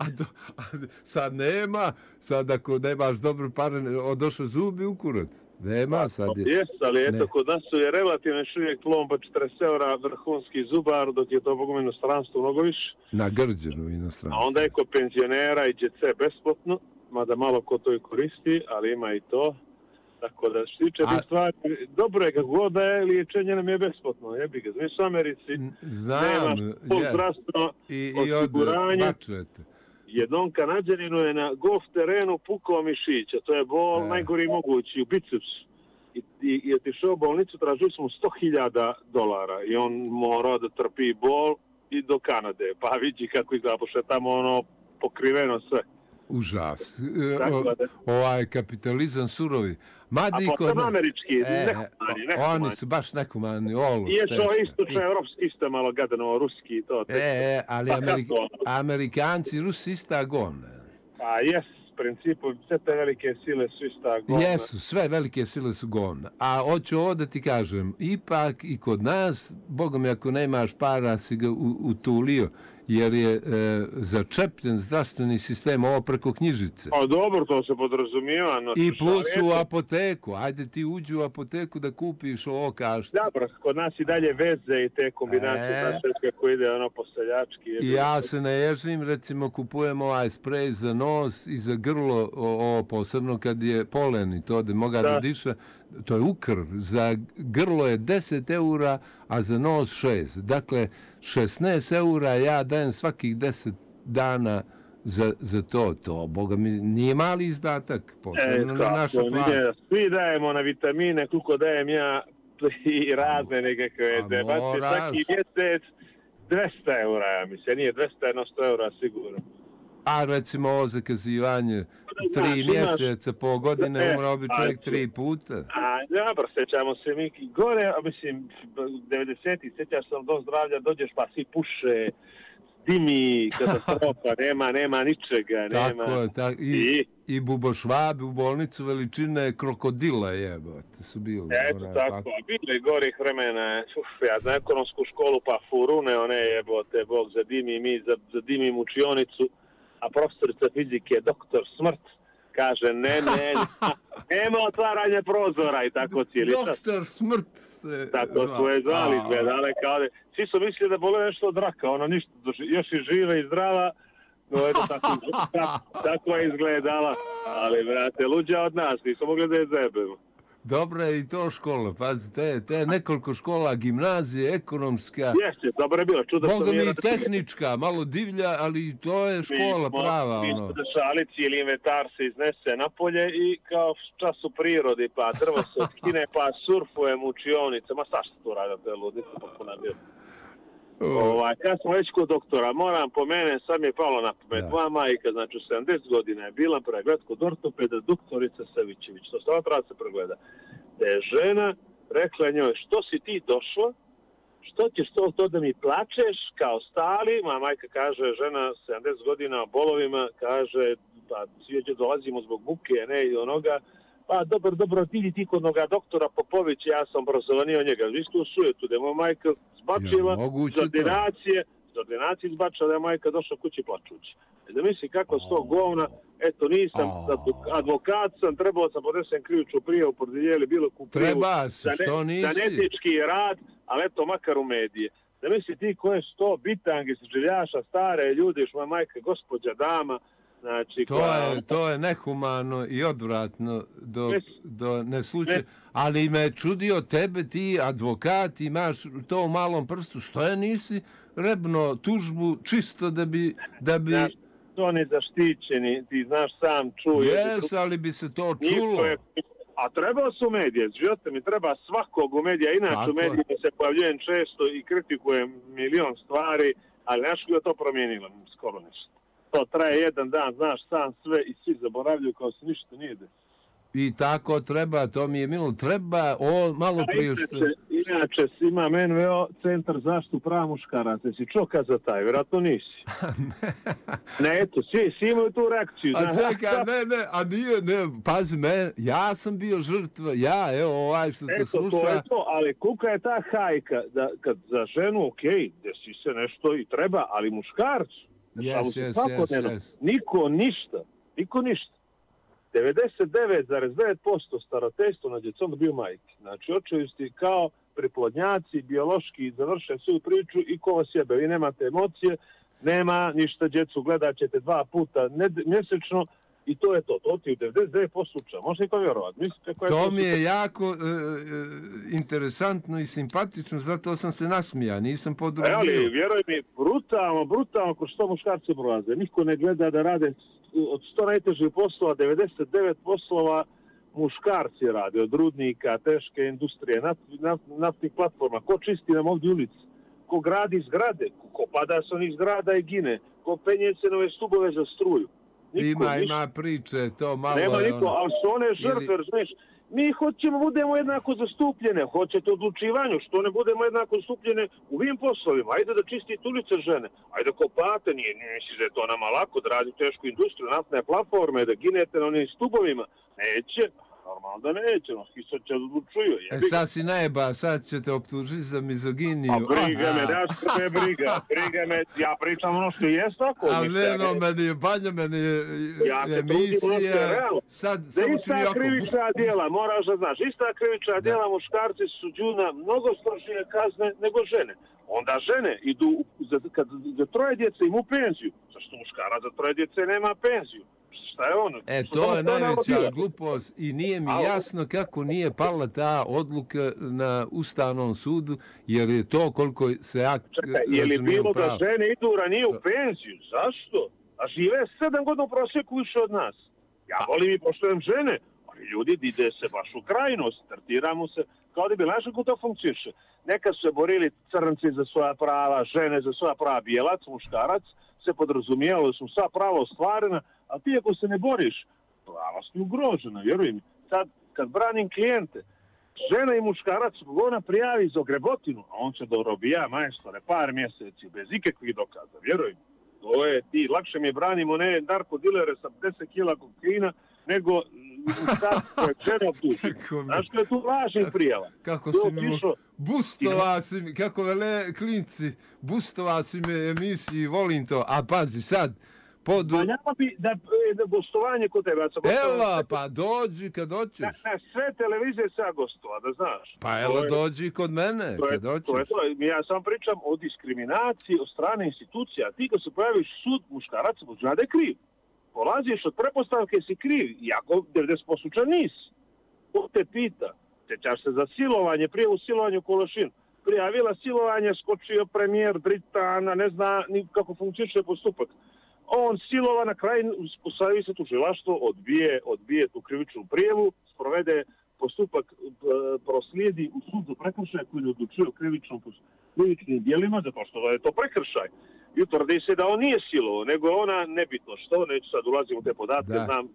Sad nema, sad ako nemaš dobro pare, odošao zubi u kurac. Nema, sad je... Jes, ali eto, kod nas je relativno još uvijek plomba 40 eura vrhunski zubar, dok je to bogom inostranstvo mnogo više. Na Grđenu inostranstvo. A onda je kod penzionera i GC besplatno, mada malo ko to i koristi, ali ima i to. Tako da što tiče tih stvari, dobro je kako god da je, liječenje nam je besplatno, jebi ga. Mi su u Americi, nemaš zdravstveno osiguranje. Jednom Kanadjaninu je na golf terenu pukao mišić, a to je bol najgori mogući, u bicepsu. I otišao u bolnicu, tražili smo $100,000 i on morao da trpi bol i do Kanade. Pa vidi kako izgleda, pošto je tamo ono pokriveno sve. Užas. Ovaj kapitalizam surovi. A potom američki, nehumani. Oni su baš nehumani. I je to istočno evropski, isto malo gadano, ruski i to. Ali Amerikanci, Rusi ista gone. Pa jes, u principu, sve te velike sile su ista gone. Jesu, sve velike sile su gone. A hoću ovdje ti kažem, ipak i kod nas, Bogom mi ako nemaš para, si ga utulio. Jer je začepljen zdravstveni sistem ovo preko knjižice. A dobro, to se podrazumijeva. I plus u apoteku. Ajde ti uđi u apoteku da kupiš ovo kašto. Dobro, kod nas i dalje veze i te kombinacije, znaš kako ide ono poseljački. Ja se ne ježim, recimo kupujem ovaj sprej za nos i za grlo, ovo posebno kad je polen i to da moga da diša. To je ukrv. Za grlo je 10 eura, a za nos 6. Dakle, 16 eura ja dajem svakih 10 dana za to. To, boga mi, nije mali izdatak. Posebno na naša plata. Svi dajemo na vitamine, koliko dajem ja i razne nekakve. Svaki mjesec 200 eura, ja mislim. Nije 200, jedno 100 eura sigurno. A recimo ovo zakazivanje 3 mjeseca, po godine umrao bi čovjek 3 puta. Dobro, sećamo se mi gore, mislim, 90-ih, sećaš sam do zdravlja, dođeš pa svi puše, dimi, katastrofa, nema ničega. Tako, i bubošvabi u bolnicu veličine krokodila jebote su bili. Eto tako, bili gorih vremena, ja na ekonomsku školu pa furune, one jebote, Bog zadimi, mi zadimim učionicu. A profesorica fizike, doktor Smrt, kaže nema otvaranja prozora i tako cijeli. Doktor Smrt se tako su je zvali, gledale kao da... Svi su mislili da bole nešto od raka, ono ništa, još i živa i zdrava, no eto tako je izgledala. Ali, brate, luđa od nas, nisu mogli da je zebemo. Dobra je i to škola, pazi, te nekoliko škola, gimnazije, ekonomska. Jeste, dobro je bilo, čudo što mi je tehnička, malo divlja, ali to je škola prava. Mi smo dešali, cijeli inventar se iznese napolje i kao čas u prirodi, pa drvo se otkine, pa surfujem u učionicama, šta tu rada, to je ludnicu, potpuno je bilo. Kad smo već kod doktora, moram po mene, sad mi je palo na pamet, moja majka, znači 70 godina je bila pregled kod ortopeda doktorica Savićević, to stvarno treba se pregleda. Da je žena rekla njoj, što si ti došla, što ćeš to da mi plačeš kao stali, moja majka kaže, žena 70 godina o bolovima, kaže, pa svijeđe dolazimo zbog buke, ne i onoga, pa dobro, ti kod noga doktora Popovića, ja sam obrazovanio njega, vi ste u sujetu, da je moja majka zbačila za ordinacije izbačila da je majka došla kući plačući. Da misli kako s tog govna, eto nisam, advokat sam, trebao sam podesem krivičnu prijavu, pordijeli bilo kuprijevu za netički rad, ali eto makar u medije. Da misli ti koje su to bitange, življaša, stare ljudi, još moja majka, gospođa, dama, znači, to je nehumano i odvratno do neslučaja. Ali me čudio tebe, ti advokat, imaš to u malom prstu, što je nisi rebno tužbu čisto da bi... Znaš, to ne zaštićeni, ti znaš sam čuje. Jes, ali bi se to čulo. A treba su medije, živote mi treba svakog u medija, inače u medijima se pojavljujem često i kritikujem milion stvari, ali znaš li je to promijenilo? Skoro nešto. To traje jedan dan, znaš sam sve i svi zaboravljaju kao se ništa nije desilo. I tako treba, to mi je milo, treba malo prije što... Inače, ima NVO Centar zaštitu prava muškaraca. Si čuo kad za taj? Vjerojatno nisi. Ne, eto, svi imaju tu reakciju. A čekaj, a nije, pazi me, ja sam bio žrtva, evo ovaj što te sluša. To je to, ali kuka je ta hajka, da kad za ženu, okej, desi se nešto i treba, ali muškarcu, niko ništa. 99,9% starateljstvo nad djecom da bio majke. Znači, očevi ste kao priplodnjaci, biološki, završen svu priču i ko vas jebe. Vi nemate emocije, nema ništa, djecu gledat ćete 2 puta mjesečno i to je to. To ti u 99% slučaja. Možete i to vjerovati. To mi je jako interesantno i simpatično, zato sam se nasmija, nisam podrobio. Ali, vjeruj mi, brutalno kroz što muškarci prolaze. Niko ne gleda da rade od 100 najtežih poslova, 99 poslova muškarci rade, od rudnika, teške industrije, naftnih platforma. Ko čisti nam ovdje ulici? Ko gradi zgrade? Ko pada sa onih zgrada i gine? Ko penje se nove stubove za struju? Ima priče, to malo nema niko, ali su one žrtve, znaš, mi hoćemo budemo jednako zastupljene, hoćete odlučivanju, što ne budemo jednako zastupljene u ovim poslovima. Ajde da čistite ulice žene, ajde kopate, nije misliš da je to nama lako, da radi tešku industriju, naftne platforme, da ginete na onim stubovima. Neće, normalno da neće, no sad će odlučuju. Sad si najba, sad će te optužiti za mizoginiju. A briga me, ja pričam ono što jest tako. A meni je banja, meni je emisija. Sad, samo ću jako... krivična djela, moraš da znaš, ista krivična djela muškarci suđu na mnogo strožije kazne nego žene. Onda žene idu, kad za 3 djece imu penziju, zašto muškarac za 3 djece nema penziju? Šta je ono? To je najveća glupost i nije mi jasno kako nije pala ta odluka na Ustavnom sudu, jer je to koliko se je li bilo da žene idu ranije u penziju? Zašto? A žive 7 godina u prosjeku više od nas. Ja volim i poštujem žene, ali ljudi ide se baš u krajnost, tretiramo se kao da bi našli kako to funkcioniše. Nekad su se borili crnci za svoja prava, žene za svoja prava, bijelac, muškarac, se podrazumijelo da su sva prava ostvarena, a ti ako se ne boriš, prava si ugrožena, vjeruj mi. Sad, kad branim klijente, žena i muškarac, ona prijavi za ogrebotinu, a on će da robija majstore par mjeseci, bez ikakvih dokaza, vjeruj mi. To je ti, lakše mi branimo ne narkodilere sa 10 kila kokaina, nego muškarac koje žene optuži. Znaš što je tu lažnih prijava? Kako si mi bustova si mi, kako vele klinci, bustova si mi emisiji, volim to, a pazi sad, Valjava bi da gostovanje kod tebe. Ela, pa dođi kad hoćeš. Na sve televizije se ja gostova, da znaš. Pa ela, dođi kod mene kad hoćeš. Ja sam pričam o diskriminaciji od strane institucija. Ti kad se pojaviš sud muškaraca, da je kriv. Polaziš od prepostavke si kriv, iako 90% slučaja nisi. Ko te pita? Sjećaš se za silovanje, prije u silovanju Kološin. Prijavila silovanje, skočio premijer Britana, ne zna ni kako funkcioniše postupak. On silova, na kraju postavi se tužilaštvo, odbije tu krivičnu prijavu, sprovede postupak, proslijedi u sud za prekršaj koji ne odlučuje o krivičnim dijelima, zato što je to prekršaj. I utvrdi se da on nije silovo, nego ona nebitno što, neću sad ulazim u te podatke, znam,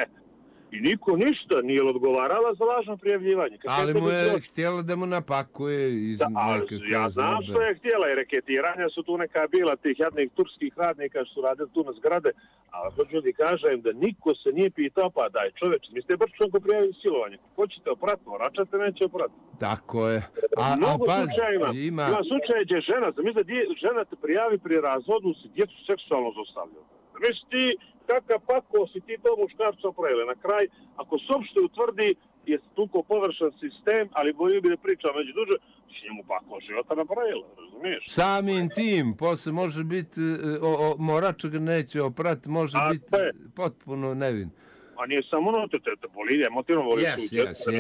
I niko ništa nije odgovarala za lažno prijavljivanje. Ali mu je htjela da mu napakuje iz nekakve ja znam što je htjela i reketiranja su tu neka bila tih jadnih turskih radnika što su radili tu na zgrade. Ali hoću da kažem da niko se nije pitao, pa daj čoveč, mi ste baš čovjek prijavili silovanje. Hoćete opratno, vraćate, neće opratno. Tako je. Mnogo slučajima. Ima slučaje gdje žena, zamisli da žena te prijavi pri razvodu si djecu seksualno zostavljaju. Zamisli ti kakav pako si ti to muškarca pravili. Na kraj, ako se uopšte utvrdi, je tuko površan sistem, ali bolje bi da pričam među duže, će njemu pako života napravila, razumiješ? Samim tim, posle može biti, morača ga neće oprati, može biti potpuno nevin. A nije samo ono, te boli, emotivno voli su.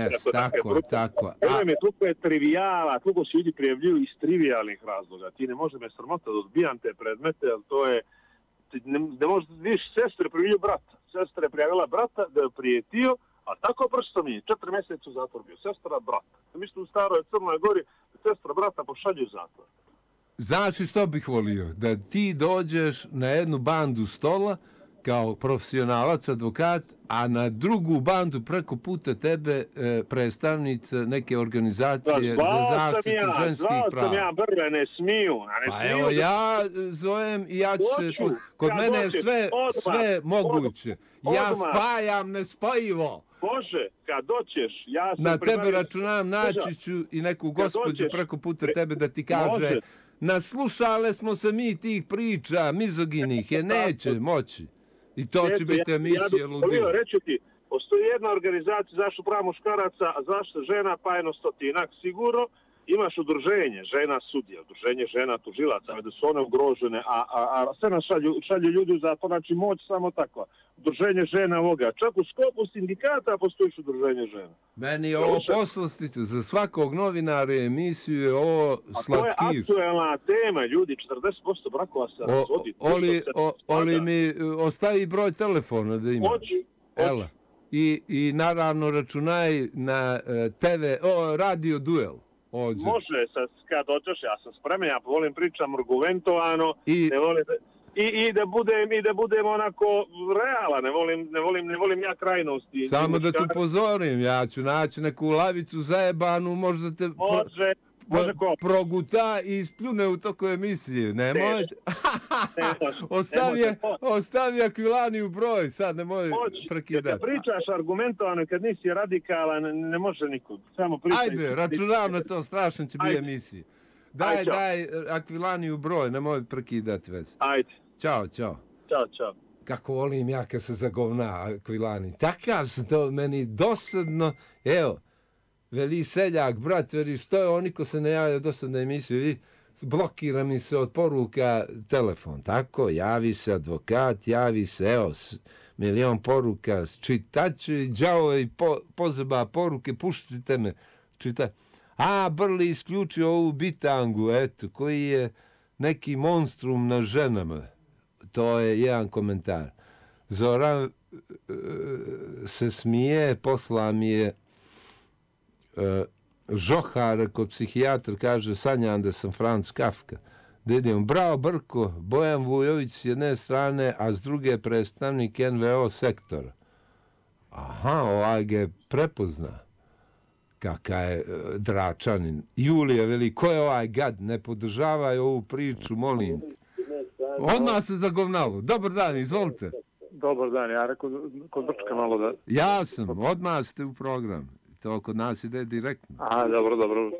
Tako. Ovo me tuko je trivijala, tuko se ljudi prijavljuju iz trivijalnih razloga. Ti ne može me sramota da odbijam te predmete, ali to je ne može vidiš sestre prijavljuju brata. Sestra je prijavila brata da je prijetio, a tako prstom je 4 mjeseca u zatvor bio. Sestra brata. Mislim u staroj Crnoj Gori sestra brata pošalju u zatvor. Znaš što bih volio? Da ti dođeš na jednu bandu stola kao profesionalac, advokat, a na drugu bandu preko puta tebe predstavnica neke organizacije za zaštitu ženskih prava. Zvao sam ja brve, ne smiju. Pa evo ja zovem i ja ću se... Kod mene je sve moguće. Ja spajam nespojivo. Može, kad doćeš, ja sam... Na tebe računam, naći ću i neku gospođu preko puta tebe da ti kaže naslušale smo se mi tih priča mizoginih, neće moći. I to će biti emisija ludila. Reći ti, postoji jedna organizacija zaštitu prava muškaraca, zaštita žena, pa 100 sigurno. Imaš udruženje žena sudija, udruženje žena tužilaca, da su one ugrožene, a sve nas šalju ljudi za to, znači moć samo takva. Udruženje žena ovoga. Čak u sklopu sindikata postojiš udruženje žena. Meni je ovo poslastice. Za svakog novinara emisiju je ovo slatkiš. To je aktuelna tema, ljudi. 40% brakova se razvodi. Oli mi ostavi broj telefona da ima. Hoći. I naravno računaj na TV, radio duel. Ođe. Može, kad dođeš, ja sam spreman, ja volim pričam argumentovano, i da budem onako realan, ne volim ja krajnosti. Samo da tu pozorim, ja ću naći neku lavicu zajebanu, možda te proguta i ispljune u toku emisije, nemoj. Ostavi Akvilaniju broj, sad nemoj prekidati. Kad pričaš argumentovano, kad nisi radikalan, ne može nikud. Samo pričaj. Ajde, računam na to, strašno će biti emisije. Daj Akvilaniju broj, nemoj prekidati već. Ajde. Ćao. Ćao. Kako volim ja kad se zagovna Akvilani. Takav se to meni dosadno. Evo, veli seljak, brat, veli što je on, niko se ne javlja dosadno emisiju. Blokira mi se od poruka telefon. Tako, javi se advokat, javi se, evo, milion poruka, čitaću i džavo i pozeba poruke, puštite me, čitaj. Brli isključio ovu bitangu, eto, koji je neki monstrum na ženama. To je jedan komentar. Zoran se smije, posla mi je Žohar kod psihijatra, kaže sanjam da sam Franz Kafka. Da idem, bravo Brko, Bojan Vujović s jedne strane, a s druge predstavnik NVO sektora. Aha, ovaj ga je prepozna. Kaka je Dračanin. Julija veli, ko je ovaj gad? Ne podržavaj ovu priču, molim. Odmah se zagovnalo. Dobar dan, izvolite. Dobar dan, ja rekao kod Brčka malo da... Ja sam, odmah ste u program. To kod nas ide direktno. Dobro.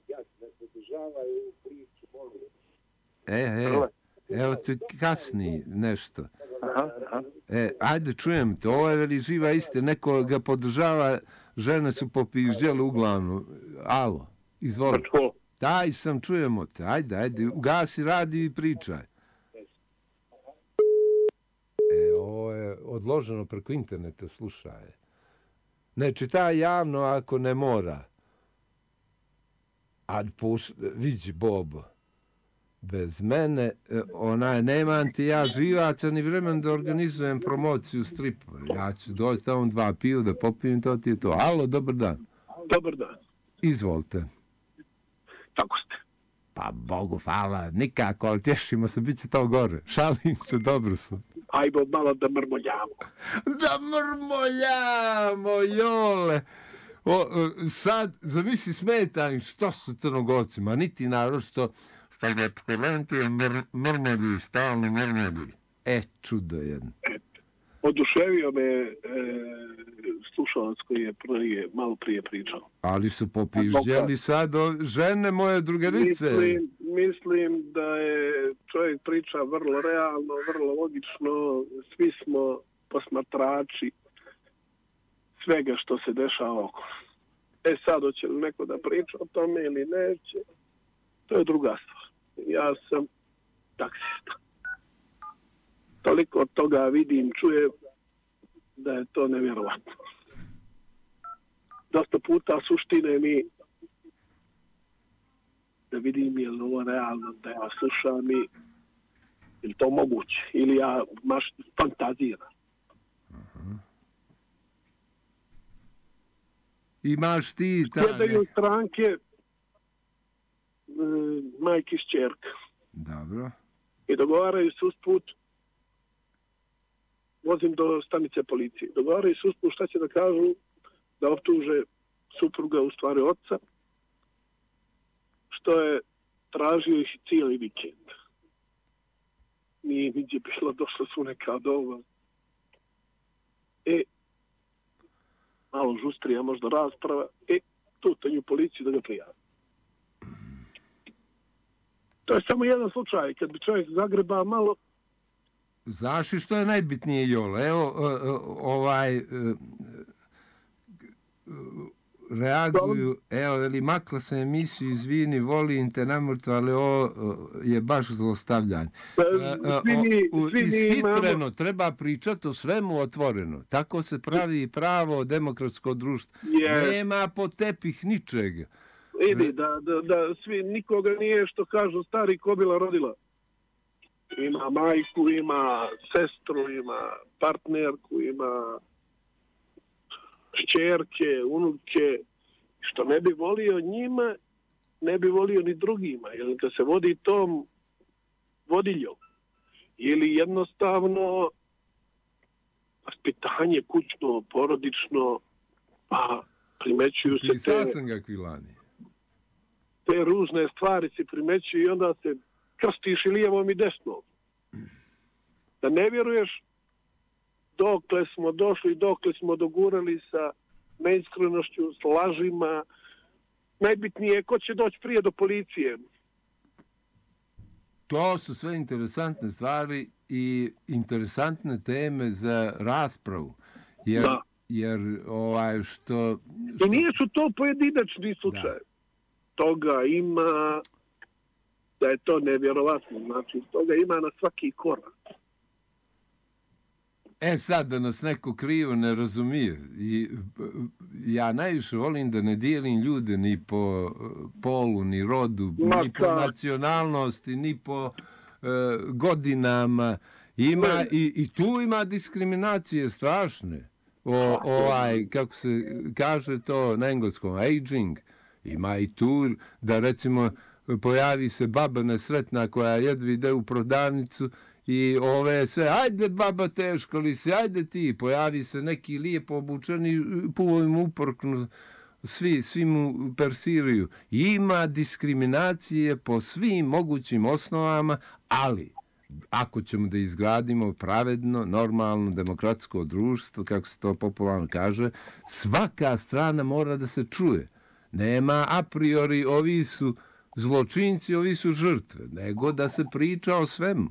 Evo ti kasni nešto. Aha. Ajde, čujem te. Ovo je veli živa istina. Neko ga podržava, žene su popižđele uglavnom. Alo, izvolite. Daj sam, čujemo te. Ajde, ugasi radio i pričaj. Ovo je odloženo preko interneta, slušaj. Ne čitaj javno ako ne mora. Viđi, Bobo, bez mene, nemam ti ja živaca ni vremen da organizujem promociju stripova. Ja ću doći tamo 2 piva da popijem, to ti je to. Alo, dobar dan. Dobar dan. Izvolite. Kako ste? Pa, Bogu hvala, nikako, ali tješimo se, bit će to gore. Šalim se, dobro sam. Ajmo malo da mrmoljamo. Da mrmoljamo, jole. Sad, zamisli smetan, što su Crnogorcima, niti naročito što je ekscelentije mrmolji, stalno mrmolji. Čudo jedno. Oduševio me slušalac koji je malo prije pričao. Ali su popižđeli sad žene moje drugarice. Mislim da je čovjek priča vrlo realno, vrlo logično. Svi smo posmatrači svega što se dešava oko. Sad hoće li neko da priča o tome ili neće, to je druga stvar. Ja sam taksista. Toliko od toga vidim, čujem da je to nevjerovatno. Dosta puta suštine mi da vidim je li ovo realno, da ja slušam i je li to moguće ili ja fantaziram. Imaš ti... Sjedaju stranke majke s čerka. Dobro. I dogovaraju se usput vozim do stanice policije. Dogovaraju se usput šta će da kažu, da optuže supruga, u stvari oca, što je tražio ih cijeli vikend. Nije niđe bilo, došla su neka doba. Malo žustrija možda rasprava, tutanju policiju da ga prijavi. To je samo jedan slučaj, kad bi čovjek zagreba malo. Znaš i što je najbitnije, Jolo? Evo, reaguju, evo, veli, makla sam emisiju, izvini, volim te namrtvo, ali ovo je baš zlostavljanje. Ishitreno, treba pričati o svemu otvoreno. Tako se pravi pravo demokratsko društvo. Nema po tepih ničega. Vidi, da svi, nikoga nije, što kažu, stari kobila rodila. Ima majku, ima sestru, ima partnerku, ima šćerke, unuke. Što ne bi volio njima, ne bi volio ni drugima. Jer kad se vodi tom vodiljom, ili jednostavno vaspitanje kućno, porodično, pa primećuju se te ružne stvari se primećuju i onda se krstiš i lijevom i desnom. Da ne vjeruješ dokle smo došli, dokle smo dogurali sa neiskrenošću, s lažima. Najbitnije je ko će doći prije do policije. To su sve interesantne stvari i interesantne teme za raspravu. Jer što... I nije su to pojedinačni slučaj. Toga ima, da je to nevjerovatno. Znači, toga ima na svaki korak. Sad da nas neko krivo ne razumije. Ja najviše volim da ne dijelim ljude ni po polu, ni rodu, ni po nacionalnosti, ni po godinama. I tu ima diskriminacije strašne. Kako se kaže to na engleskom, aging. Ima i tu da recimo pojavi se baba nesretna koja jedva ide u prodavnicu i ove sve, ajde baba teško li si, ajde ti, pojavi se neki lijepo obučeni, puvoj mu uporknu, svi mu persiraju. Ima diskriminacije po svim mogućim osnovama, ali ako ćemo da izgradimo pravedno, normalno, demokratsko društvo, kako se to popularno kaže, svaka strana mora da se čuje. Nema a priori ovi su zločinci, ovi su žrtve, nego da se priča o svemu.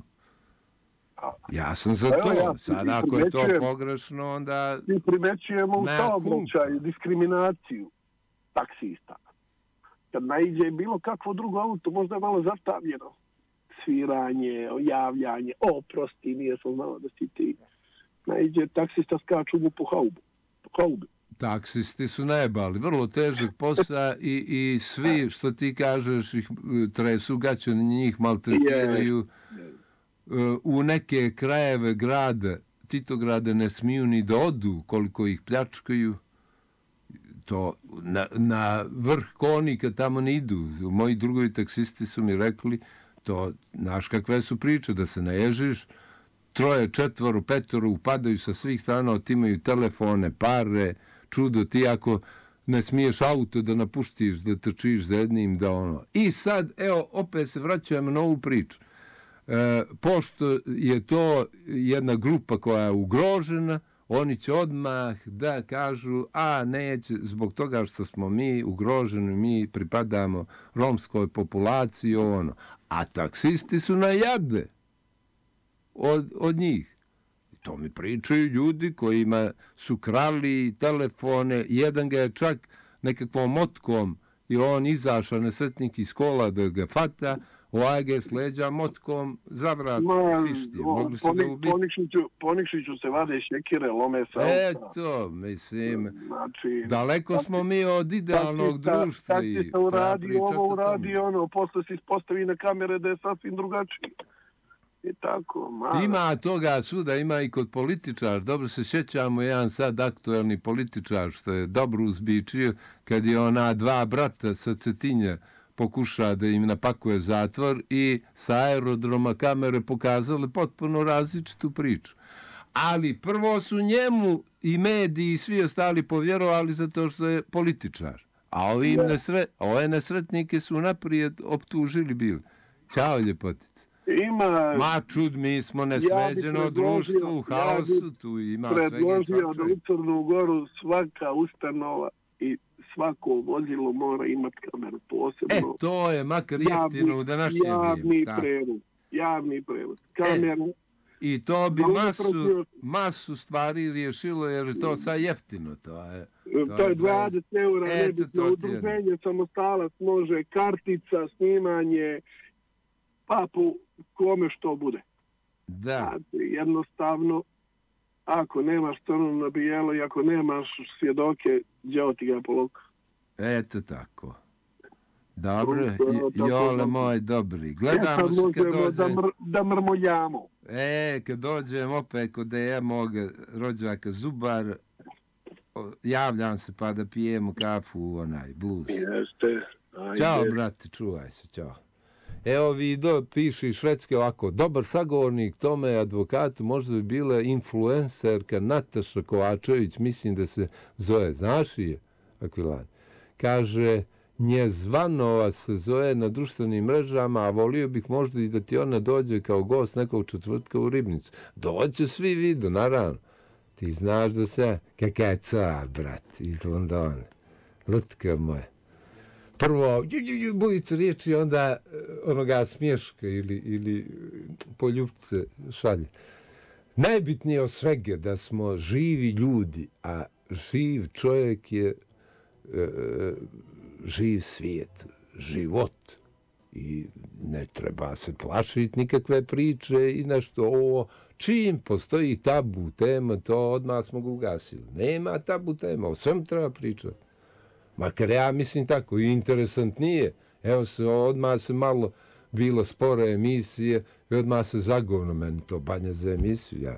Ja sam za to. Sad ako je to pogrešno, onda... Mi primećujemo u saobraćaju diskriminaciju taksista. Kad naiđe bilo kakvo drugo auto, možda je malo zastavljeno. Sviranje, javljanje, oprosti, nije sam znao da si ti. Naiđe taksista, skaču mu po haubi. Taksisti su najbali, vrlo težak posao i svi, što ti kažeš, ih tresu gaće, njih maltretiraju. U neke krajeve grada, Titograda, ne smiju ni da odu koliko ih pljačkaju. To na vrh konika tamo ne idu. Moji drugovi taksisti su mi rekli, to, znaš kakve su priče, da se naježiš, 3, 4, 5 upadaju sa svih strana, otimaju telefone, pare, čudo ti ako ne smiješ auto da napuštiš, da trčiš za jednim, da ono. I sad, evo, opet se vraćamo na ovu priču. Pošto je to jedna grupa koja je ugrožena, oni će odmah da kažu, neće, zbog toga što smo mi ugroženi, mi pripadamo romskoj populaciji, ono. A taksisti su na jade od njih. To mi pričaju ljudi kojima su krali telefone, jedan ga je čak nekakvom motkom i on izašao nesretnik iz kola da ga fata, ovaj ga je s leđa motkom zavrat fišti. Mogli su ga ubiti. Ponikšiću se vade šekire, lome sa auta. Eto, mislim, znači, daleko smo mi od idealnog društva. Taksista uradi ovo, uradi ono, posle se ispostavi na kamere da je sasvim drugačiji. I tako, ima toga svuda, ima i kod političara. Dobro se sjećamo jedan sad aktuelni političar što je dobro uzbičio kad je ona 2 brata sa Cetinja pokuša da im napakuje zatvor i sa aerodroma kamere pokazale potpuno različitu priču. Ali prvo su njemu i mediji i svi ostali povjerovali zato što je političar. A ove nesretnike su naprijed optužili bili. Ćao, ljepotice. Ma čud, mi smo nesređeno društvo u haosu, tu ima svega i svačega. Predložio da u Crnu Goru svaka ustanova i svako vozilo mora imati kameru posebno. To je makar jeftino u današnje vrijeme. Javni prevod. Kameru. I to bi masu stvari riješilo, jer to sad jeftino. To je 20 eura, nebitno udruženje, samostalac može, kartica, snimanje, papu, kome što bude. Da. Znači, jednostavno, ako nemaš crno na bijelo i ako nemaš svjedoke, djavo ti ga poloko. Eto tako. Dobro, Jole moj dobri. Gledamo se kad dođe... Da mrmoljamo. Kad dođem opet kod mog rođaka Zubar, javljam se pa da pijemo kafu, onaj blues. Jeste. Ćao, brate, čuvaj se, ćao. Evo Vido, piše iz Švedske ovako, dobar sagovornik tome advokatu možda bi bila influencerka Nataša Kovačević, mislim da se zove, znaš je, Akvilan? Kaže, nje Zvanova se zove na društvenim mrežama, a volio bih možda i da ti ona dođe kao gost nekog četvrtka u Ribnicu. Dođe svi Vido, naravno. Ti znaš da se, kakav je car, brat, iz Londona. Lutka moja. Prvo, bujica riječi, onda onoga smješka ili poljubce šalje. Najbitnije od svega da smo živi ljudi, a živ čovjek je živ svijet, život. I ne treba se plašiti nikakve priče i nešto ovo. Čim postoji tabu tema, to odmah smo ga ugasili. Nema tabu tema, o svem treba pričati. Makar ja mislim tako, i interesantnije. Evo se, odmah se malo bilo spore emisije i odmah se zagovno meni to banja za emisiju. Ja,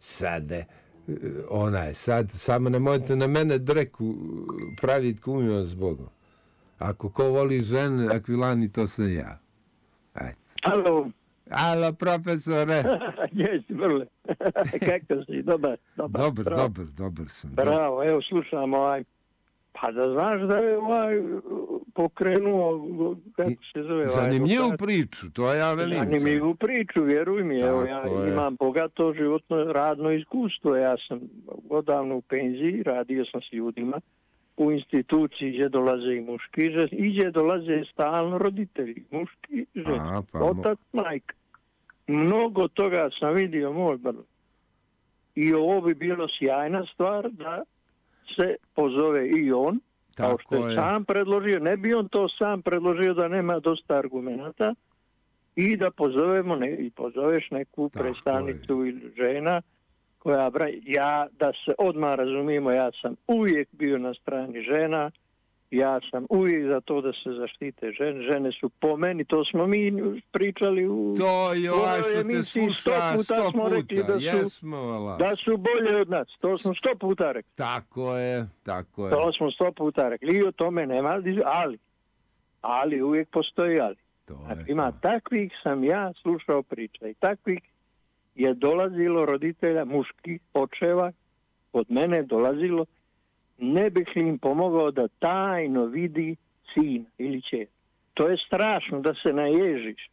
sad, samo nemojte na mene dreku praviti kumima s Bogom. Ako ko voli žene, Akvilani, to sam ja. Ajde. Alo, profesore. Jesi, vrle. Kako si? Dobar sam. Bravo, evo, slušam pa da znaš da je pokrenuo, kako se zove... Zanimljivu priču, to ja velim. Zanimljivu priču, vjeruj mi. Evo, ja imam bogato životno radno iskustvo. Ja sam odavno u penziji, radio sam s ljudima u instituciji gdje dolaze i muški i gdje dolaze stalno roditelji, muški i ženski, otac, majka. Mnogo toga sam vidio, moj brzo. I ovo bi bilo sjajna stvar da se pozove i on, kao što je sam predložio. Ne bi on to sam predložio da nema dosta argumenata i da pozoveš neku predstavnicu ili žena koja da se odmah razumijemo, ja sam uvijek bio na strani žena, ja sam uvijek za to da se zaštite žene. Žene su po meni, to smo mi pričali u emisiji, 100 puta smo rekli da su bolje od nas. To smo 100 puta rekli. Tako je. To smo 100 puta rekli i o tome nema, ali uvijek postoji ali. Ima takvih sam ja slušao priča i takvih je dolazilo roditelja, muških očeva, od mene dolazilo, ne bih li im pomogao da tajno vidi sin ili ćer. To je strašno da se naježiš.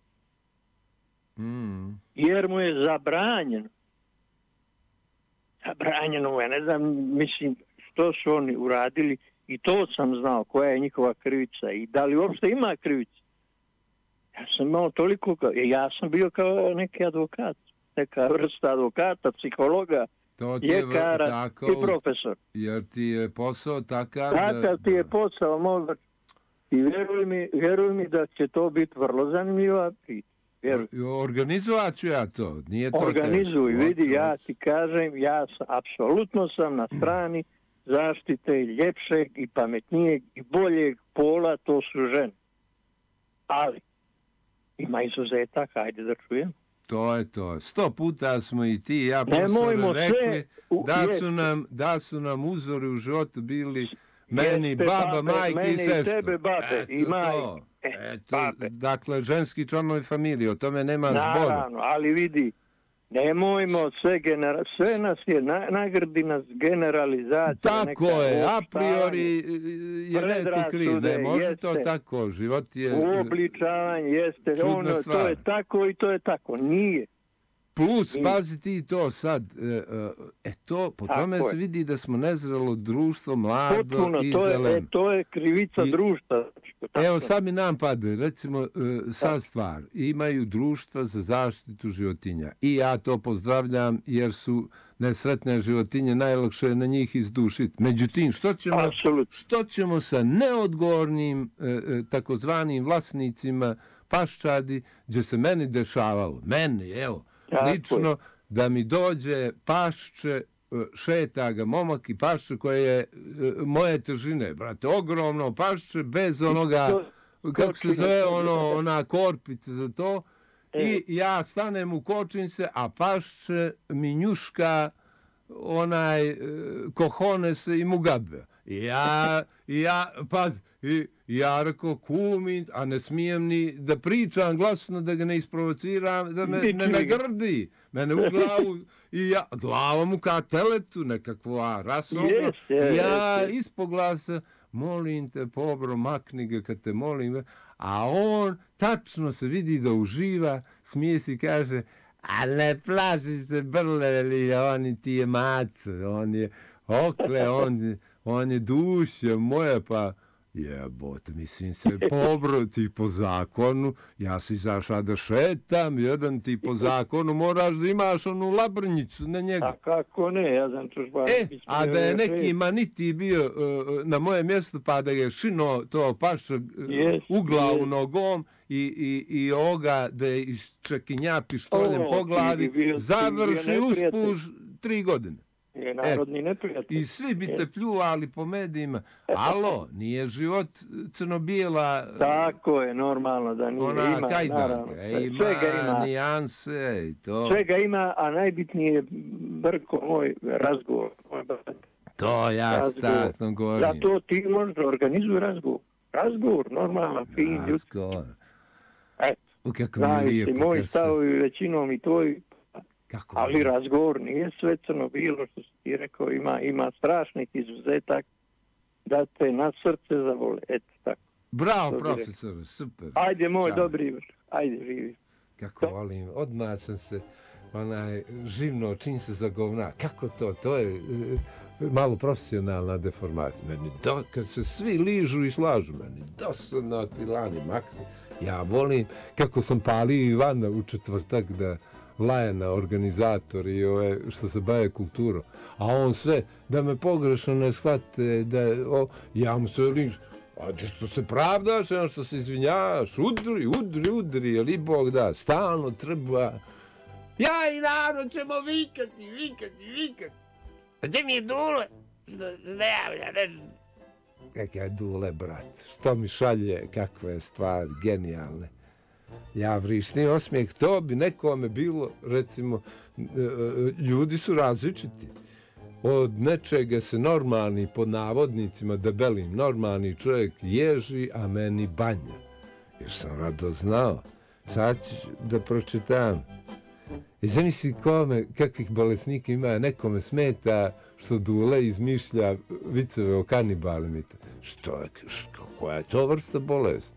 Jer mu je zabranjeno. Zabranjeno mu je, ne znam, mislim, što su oni uradili i to sam znao, koja je njihova krivica i da li uopšte ima krivica. Ja sam imao toliko, ja sam bio kao neki advokat, neka vrsta advokata, psihologa, ljekara i profesor. Jer ti je posao takav... Takav ti je posao, moj. I vjeruj mi da će to biti vrlo zanimljiva priča. Organizovat ću ja to, nije to organizuj, teško. Vidi, ja ti kažem, apsolutno sam na strani zaštite ljepšeg i pametnijeg i boljeg pola, to su žene. Ali, ima izuzetak, hajde da čujem. To je to. 100 puta smo i ti i ja profesore rekli da su nam uzori u životu bili meni, baba, majke i sestre. Tebe, babe, Dakle, ženski članovi familije, o tome nema zbora. Naravno, ali vidi, Nemojmo sve nas je, nagradi nas generalizacija. Tako je, a priori je neko kriv, ne može to tako, život je uobličavanje, jeste, čudna stvar. To je tako i to je tako, nije. Plus, pazi ti to sad, po tome se vidi da smo nezrelo društvo, mlado potpuno, i zeleno. To je krivica društva. Evo sad mi nam pade, recimo sad stvar, imaju društva za zaštitu životinja i ja to pozdravljam jer su nesretne životinje najlakše na njih izdušiti. Međutim, što ćemo sa neodgovornim takozvanim vlasnicima paščadi, gdje se meni dešavalo, evo, lično, da mi dođe pašče, šeta ga momak i pašče koje je moje težine, brate, ogromno pašče bez onoga, kako se zove, ona korpica za to, i ja stanem u kočnice, a pašče mi njuška onaj kohones i mugabe. Ja rekao, kumi, a ne smijem ni da pričam glasno, da ga ne isprovociram, da me ne nagrdi. Mene u glavu, i ja, glava mu ka teletu, nekakva rasobno. Ja ispod glasa, molim te, pobro, makni ga kad te molim. A on tačno se vidi da uživa, smije si, kaže, a ne plaši se brleli, on ti je maco, on je okle, on je duša moja, pa jebote, mislim se pobro, ti po zakonu, ja si izašao da šetam, jedan ti po zakonu, moraš da imaš onu labrnjicu na njega. A kako ne, ja znam čuš baš. A da je neki maniti bio na moje mjesto, pa da je šino to paša u glavu nogom i ovoga da je čekinja pištoljem po glavi, završi uspuž 3 godine. Je narodni neprijatelj. I svi bi te pljuvali po medijima. Alo, nije život crno-bijela. Tako je, normalno da nije. Ona kajdanka, ima nijanse i to. Svega ima, a najbitnije je Brko, moj razgovor. To ja statno govorim. Zato ti možeš da organizuj razgovor. Razgovor, normalno, fin ljud. Razgovor. Eto, znaš ti, moji stavovi većinom i tvoj. Ali razgovor nije sve crno bilo, što si ti rekao, ima strašnih izuzetak da te na srce zavole. Eto tako. Bravo, profesor, super. Ajde, moj dobri, ajde, živi. Kako volim, odmah sam se živno čim se zagovna. Kako to? To je malo profesionalna deformacija. Meni kad se svi ližu i slažu, meni dosadno akvilani, maks. Ja volim, kako sam palio Ivana u četvrtak da Lajana, organizator i što se bave kulturom, a on sve, da me pogrešno ne shvate, ja mu se ližu, a što se pravdaš, što se izvinjavaš, udri, ili Bog da, stalno treba, ja i narod ćemo vikati, a gdje mi je Dule, što se ne javlja, nešto. Kakav je Dule, brat, što mi šalje, kakve stvari, genijalne. Ja vrišni osmijeh, to bi nekome bilo, recimo, ljudi su različiti. Od nečega se normalni, pod navodnicima debelim, normalni čovjek ježi, a meni banja. Jer sam rado znao. Sad ću da pročitam. I zamisli kakvih bolesnika ima, nekome smeta što Dule izmišlja viceve o kanibalima. Koja je to vrsta bolesti?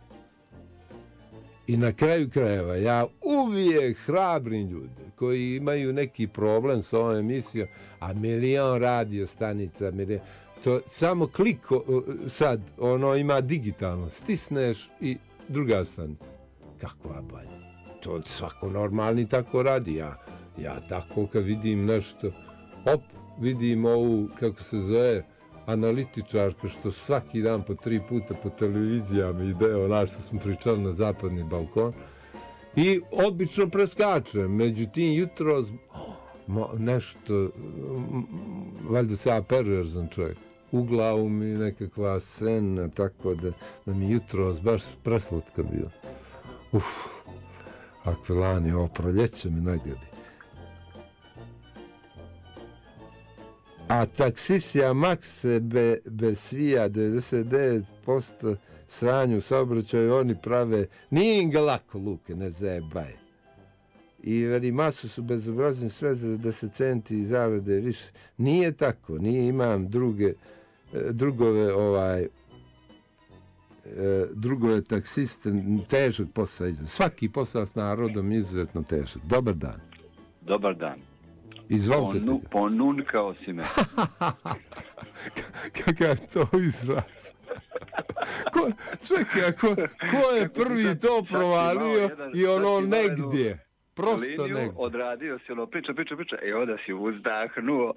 I na kraju krajeva, ja uvijek hrabrim ljude koji imaju neki problem s ovom emisijom, a milion radio stanica, to samo sad, ima digitalno, stisneš i druga stanica. Kakva banja. To svako normalni tako radi. Ja tako kad vidim nešto, vidim ovu, kako se zove, analitičarka što svaki dan po 3 puta po televizijama ide, što smo pričali na zapadni balkon, i obično preskačem. Međutim, jutro nešto, valjda se ja perverzan čovjek, u glavu mi nekakva scena, tako da mi jutro baš preslatko bilo. Akvilani, ovo proljeće mi nagradi. A taksisija Makse svija 99% sranju u saobraćaju, oni prave, nije im ga lako, Luke, ne zajebaj. i veli masu su bezobrazni sve za 10 centi zarade više. Nije tako, imam drugove taksiste, težak posao. Svaki posao s narodom je izuzetno težak. Dobar dan. Dobar dan. Izvolite. Ponunkao si me. Kakav je to izraz? Čekaj, ko je prvi to provalio i ono negdje? Prosto liniju, negdje. Odradio si ono priča i onda si uzdahnuo.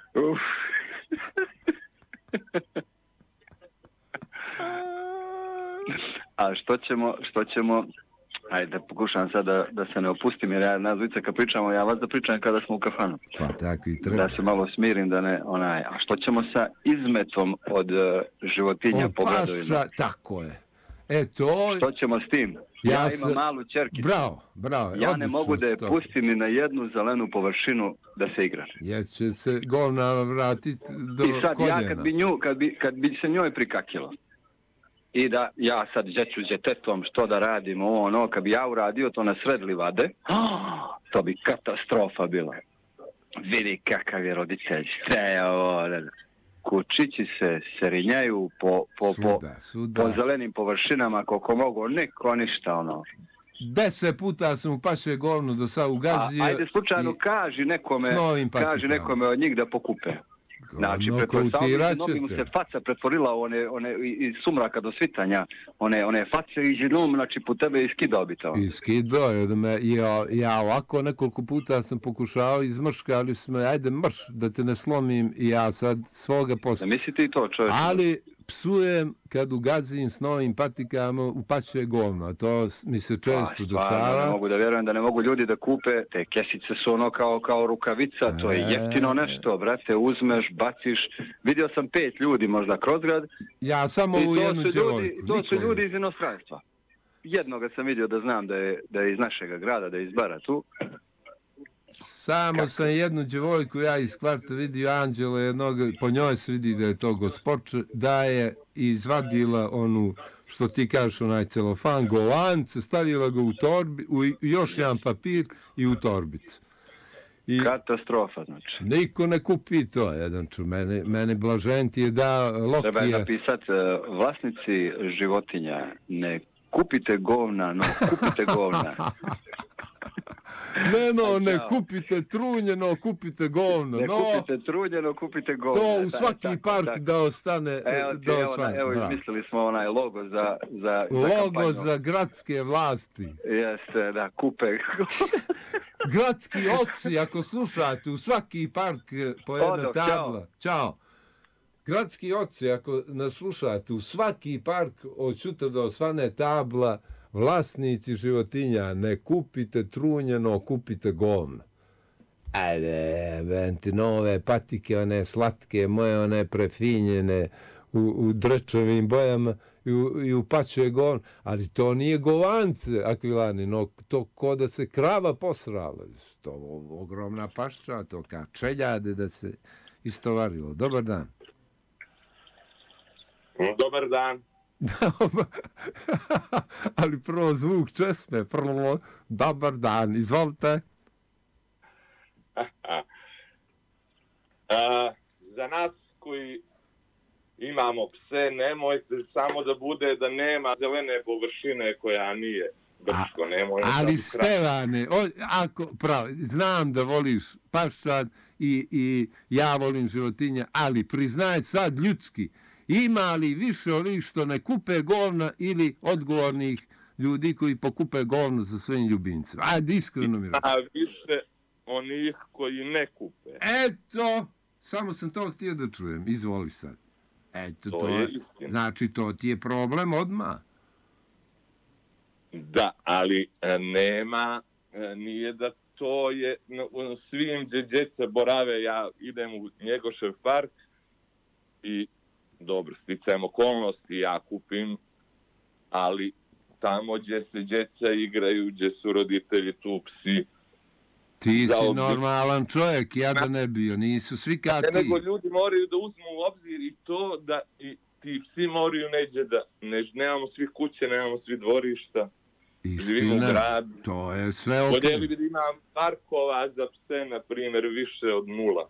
A što ćemo, ajde pokušam sad da se ne opustim, jer ja nas dvojica kad pričamo, ja vas da pričam kada smo u kafanu. Pa tako i treba. Da se malo smirim, da ne, a što ćemo sa izmetom od životinja po gradovima? Tako je. To... Što ćemo s tim? Ja imam malu ćerkicu. Bravo. Ja ne mogu da je pustim ni na jednu zelenu površinu da se igra. Jer će se govna vratiti do koljena. I sad ja kad bi se njoj prikakilo, i da ja sad ću djetetom što da radim, kad bi ja uradio to na sred livade, to bi katastrofa bila. Vidi kakav je roditelj, sve ovo, kučići se rinjaju po zelenim površinama koliko mogu, niko ništa 10 puta sam u paše govnu do sad ugazio. Ajde slučajno kaži nekome od njih da pokupe. Znači, mnogi mu se faca pretvorila iz sumraka do svitanja, one face i žinom, znači po tebe iskidao bi to. Iskidao je, ja ovako nekoliko puta sam pokušao izmrškali smo, ajde mrš da te ne slomim i ja sad svoga posla. Da mislite i to čovječe? Ali psujem kad ugazim s novim patikama u pače govno, a to mi se često dešava. Ne mogu da vjerujem da ne mogu ljudi da kupe, te kesice su kao rukavica, to je jeftino nešto, brate, uzmeš, baciš, vidio sam 5 ljudi možda kroz grad. Ja samo u jednu djevojku. To su ljudi iz inostranstva. Jednoga sam vidio da znam da je iz našega grada, da je iz bara tu. Samo sam jednu djevojku, ja iz kvarta vidio Anđela jednog, po njoj se vidi da je to gospoče, da je izvadila onu, što ti kažeš, onaj celofan, golance, stavila ga u torbi, u još jedan papir i u torbicu. Katastrofa, znači. Niko ne kupi to, jedan ču, mene Blažen ti je da Lokija. Treba je napisati, vlasnici životinja, ne kupite govna, no kupite govna. Ne kupite trunjeno, kupite govno. Kupite trunjeno, kupite govno. To u svaki park da ostane. Evo, izmislili smo onaj logo za logo za gradske vlasti. Jeste, da, kupe. Gradski oci, ako slušate, u svaki park po jedna tabla. Ćao. Gradski oci, ako nas slušate, u svaki park od sutra do osvane tabla, vlasnici životinja, ne kupite trunjeno, kupite govno. Ajde, venti nove patike, one slatke, moje one prefinjene, u drečovim bojama i u pače govno. Ali to nije govance, Akvilani, no to ko da se krava posrala. To ogromna pašča, to ka čeljade da se istovarilo. Dobar dan. Dobar dan. Ali prvo zvuk česme, prvo dobar dan, izvolite. Za nas koji imamo pse, nemojte samo da bude da nema zelene površine koja nije grčko. Ali Stevane, znam da voliš paščad i ja volim životinja, ali priznaj sad ljudski, ima li više onih što ne kupe govna ili odgovornih ljudi koji pokupe govno za svojim ljubimcima? Ajde, iskreno mi rekao. A više onih koji ne kupe. Eto, samo sam to htio da čujem. Izvoli sad. Eto, to je istina. Znači, to ti je problem odmah. Da, ali nema, nije da to je, svim gdje djeca borave, ja idem u Njegošev park i dobro, sticajem okolnosti, ja kupim, ali tamo gdje se djeca igraju, gdje su roditelji tu psi. Ti si normalan čovjek, ja da ne bio, nisu svi kao ti. Nego ljudi moraju da uzmu u obzir i to da i ti psi moraju neđe da, nemamo svi kuće, nemamo svi dvorišta. živim u gradu. To je sve okej. Voljeli bi da imam parkova za pse, na primjer, više od 0.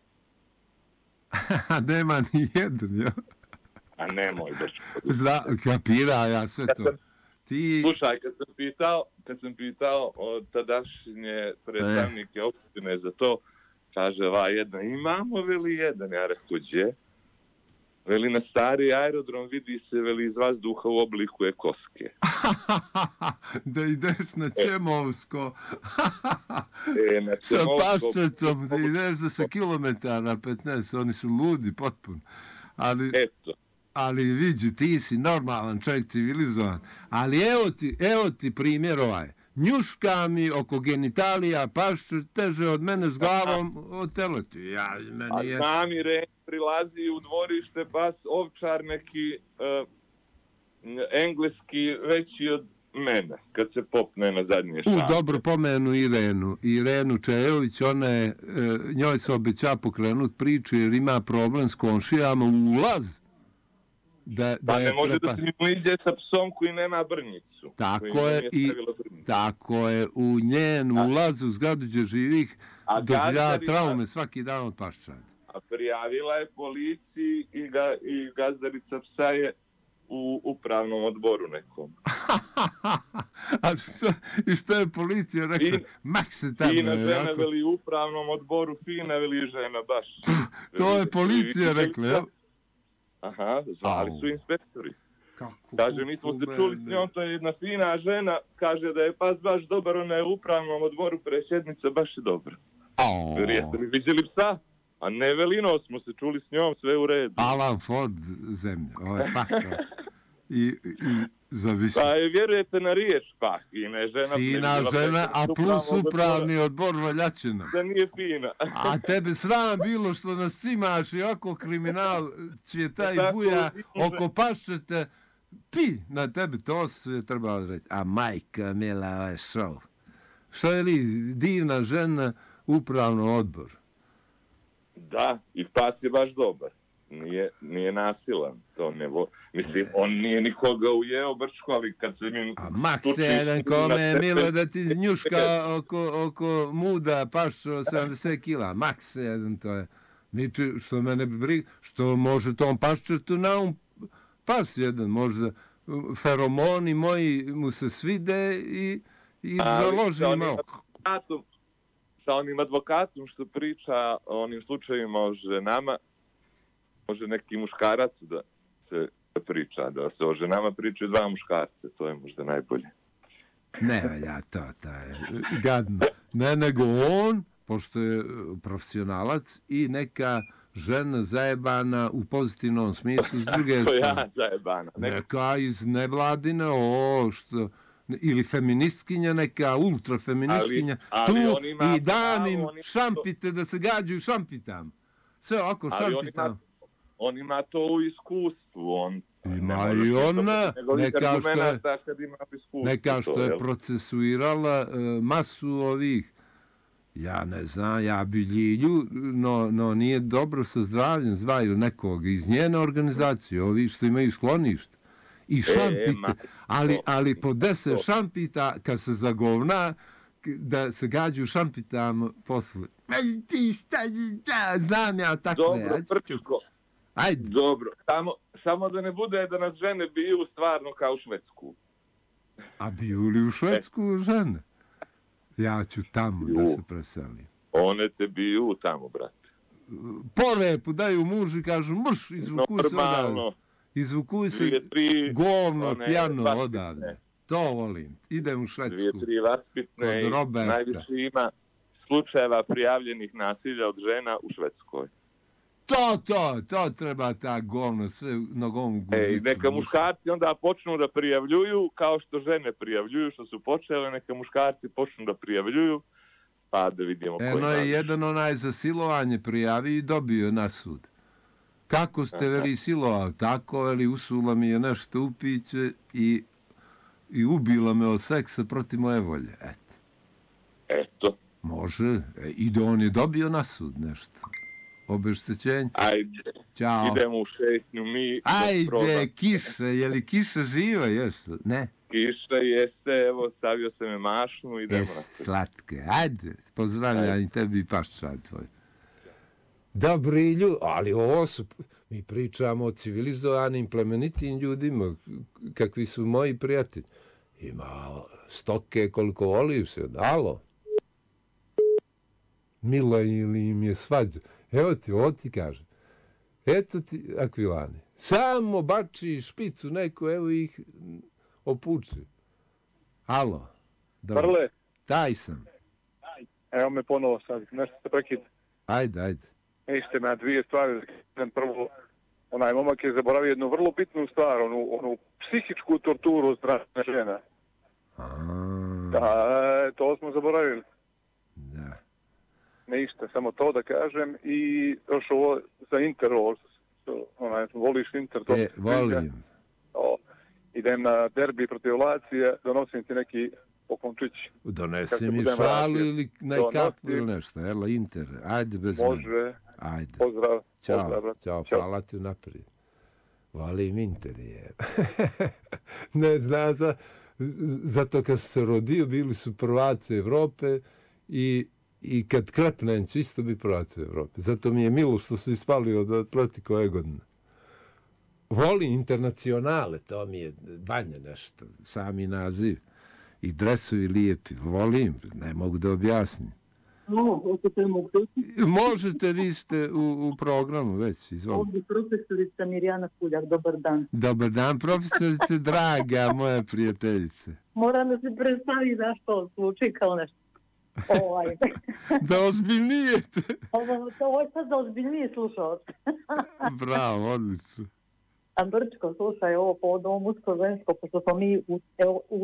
Nema ni jedan, ja? A nemoj baš. Kapira ja sve to. Slušaj, kad sam pitao od tadašnje predstavnike opštine za to, kaže, jedna, imamo veli jedan, ja rekao, gdje? Veli, na stari aerodrom vidi se, veli, iz vazduha u obliku koske. Da ideš na Čemovsko. Na sa paščecom, da ideš 10 kilometara, 15, oni su ludi potpuno. Ali vidi, ti si normalan čovjek, civilizovan. Ali evo ti primjer ovaj. Njuška mi oko genitalija pašče teže od mene s glavom od teleti. A sami prilazi u dvorište pas ovčar neki engleski veći od mene, kad se popne na zadnje šake. Dobro pomenu Irenu Čejović, njoj se obeća pokrenut priču jer ima problem s komšijama u ulaz. Ne može da se mu ide sa psom koji nema brnjicu. Tako je, u njen ulaz u zgradu gdje živih doživljava traume svaki dan od paščana. A prijavila je policiji i gazdarica psa je u upravnom odboru nekom. A što je policija rekla? Mak se tamo. Fina žena veli u upravnom odboru, fina veli žena baš. To je policija rekla, ja? Aha, zvali su inspektori. Kaže, mi smo se čuli s njom, to je jedna fina žena, kaže da je pas baš dobar, ona je u upravnom odboru presjednica, baš je dobra. Jeste li vidjeli psa? A ne velino, smo se čuli s njom, sve u redu. Alan Ford zemlja, ovo je pakao. I zavisi. Pa vjerujete na riječ, fina žena, a plus upravni odbor valjačina. Da nije fina. A tebe sram bilo što nas cimaš i oko kriminal cvjeta i buja, oko paščete, na tebe, to se trebalo reći. A majka mila, ovaj šov. Što je li divna žena, upravno odbor? Da, i pas je baš dobar. Nije nasilan. Mislim, on nije nikoga ujeo brčko, ali kad se mi... A Max je jedan kome je milo da ti njuška oko muda pašo 70 kila. Max je jedan, to je... Što mene briga, što može tom paščetu na pas jedan, možda feromoni moji mu se svide i založi malo. Sa onim advokatom što priča o onim slučajima o ženama, može neki muškarac da se priča, da se o ženama pričaju 2 muškarce, to je možda najbolje. Ne, to je gadno. Ne, nego on, pošto je profesionalac, i neka žena zajebana u pozitivnom smislu s druge strane. Zajebana. Neka iz nevladine, ili feministkinja, neka ultrafeministkinja, tu i danim šampite da se gađaju šampitam. Sve ovako šampitam. On ima to u iskustvu. Ima i ona, neka što je procesuirala masu ovih, ja ne znam, ja bi ljilju, no nije dobro sa zdravljem zva ili nekog iz njene organizacije, ovi što imaju sklonište. I šampite, ali po 10 šampita, kad se zagovna, da se gađu šampitama posle. Ti šta, znam ja takve. Dobro, Prčko. Ajde. Dobro, samo da ne bude da nas žene biju stvarno kao u Švedsku. A biju li u Švedsku žene? Ja ću tamo da se preselim. One te biju tamo, brate. Polepu daju mužu i kažu, mrš, izvukuj se odavde. Izvukuj se govno, pjano odavde. To volim. Idem u Švedsku. 2-3 vaspitne i najviše ima slučajeva prijavljenih nasilja od žena u Švedskoj. To treba ta govno sve nogom guzicu. Neka muškarci onda počnu da prijavljuju kao što žene prijavljuju, što su počele, neka muškarci počnu da prijavljuju, pa da vidimo koji način. Je jedan onaj za silovanje prijavi i dobio na sud. Kako ste veli silovali? Tako veli usula mi je nešto u piće i ubila me od seksa protiv moje volje. Eto. Može. I da on je dobio na sud nešto. Obeštećenje. Ajde. Ćao. Idemo u šetnju mi. Ajde, kiša, je li kiša živa još? Ne? Kiša jeste, evo, stavio sam je mašnu, idemo na to. Slatke, ajde, pozdravljam i tebi i paščad tvoj. Dobri ljudi, ali ovo su, mi pričamo o civilizovanim plemenitim ljudima, kakvi su moji prijatelji. Ima stoke koliko voliš se, alo? Mila ili im je svađa. Evo ti, ovo ti kaže. Eto ti, Akvilane, samo bači špicu neku, evo ih opuči. Alo? Vrle? Daj sam. Evo me ponovo sad, nešto se prekida. Ajde. Niste me dvije stvari. Prvo, onaj momak je zaboravio jednu vrlo bitnu stvar, onu psihičku torturu od strane žena. Da, to smo zaboravili. Da. Ništa, samo to da kažem i još ovo za Inter, voliš Inter? Volim. Idem na derbi protiv Lacije, donosim ti neki poklončić. Donesi mi šalu ili najkapu ili nešto, jel, Inter, ajde bez mene. Može, ajde. Pozdrav. Ćao, hvala ti unaprijed. Volim Inter, je. Ne znam, zato kad se rodio, bili su prvaci Evrope i kad krepnem ću isto bi prvaci Evrope. Zato mi je milo što su ispali od Atletico Egon. Volim Internacionale, to mi je banje nešto, sami naziv. I dresovi lijepi, volim, ne mogu da objasnim. Možete, vi ste u programu već, izvolite. Ovdje profesorica Mirjana Kuljak, dobar dan. Dobar dan, profesorice, draga moja prijateljice. Moram da se predstavi zašto zvuči kao nešto. Da ozbiljnijete. Ovo je sad da ozbiljnije slušao. Bravo, odlično. Andrčko, slušaj, ovo povodom muško-žensko, pošto smo mi u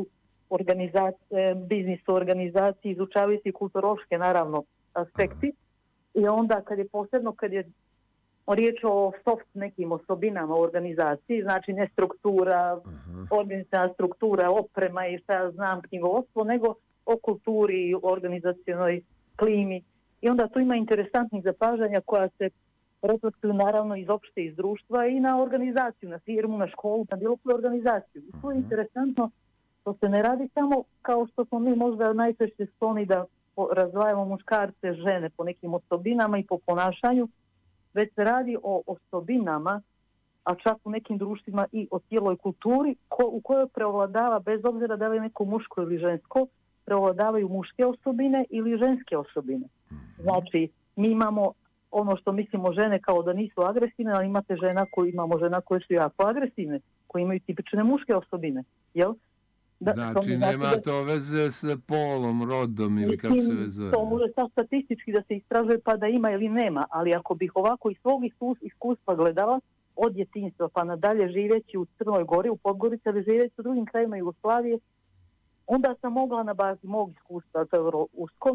biznisu organizaciji izučavati kulturološke, naravno, aspekti. I onda, kad je riječ o soft nekim osobinama u organizaciji, znači ne struktura, organizacijna struktura, oprema i šta ja znam, knjigovodstvo, nego o kulturi, o organizacionoj klimi. I onda tu ima interesantnih zapažanja koja se reflektuju naravno iz opšte, iz društva i na organizaciju, na firmu, na školu, na bilo koju organizaciju. I tu je interesantno što se ne radi samo kao što smo mi možda najčešće skloni da razdvajamo muškarce, žene po nekim osobinama i po ponašanju, već se radi o osobinama, a čak u nekim društvima i o cijeloj kulturi u kojoj preovladava, bez obzira da li je neko muško ili žensko, preovladavaju muške osobine ili ženske osobine. Znači, mi imamo ono što mislimo žene kao da nisu agresivne, ali imamo žena koje su jako agresivne, koje imaju tipične muške osobine. Jel? Znači, nema to veze s polom, rodom ili kako se veze. To može sad statistički da se istražuje pa da ima ili nema, ali ako bih ovako iz svog iskustva gledala, od djetinjstva pa nadalje živeći u Crnoj Gori, u Podgorici, ali živeći u drugim krajima Jugoslavije, onda sam mogla na bazi mog iskustva, to je vrlo usko,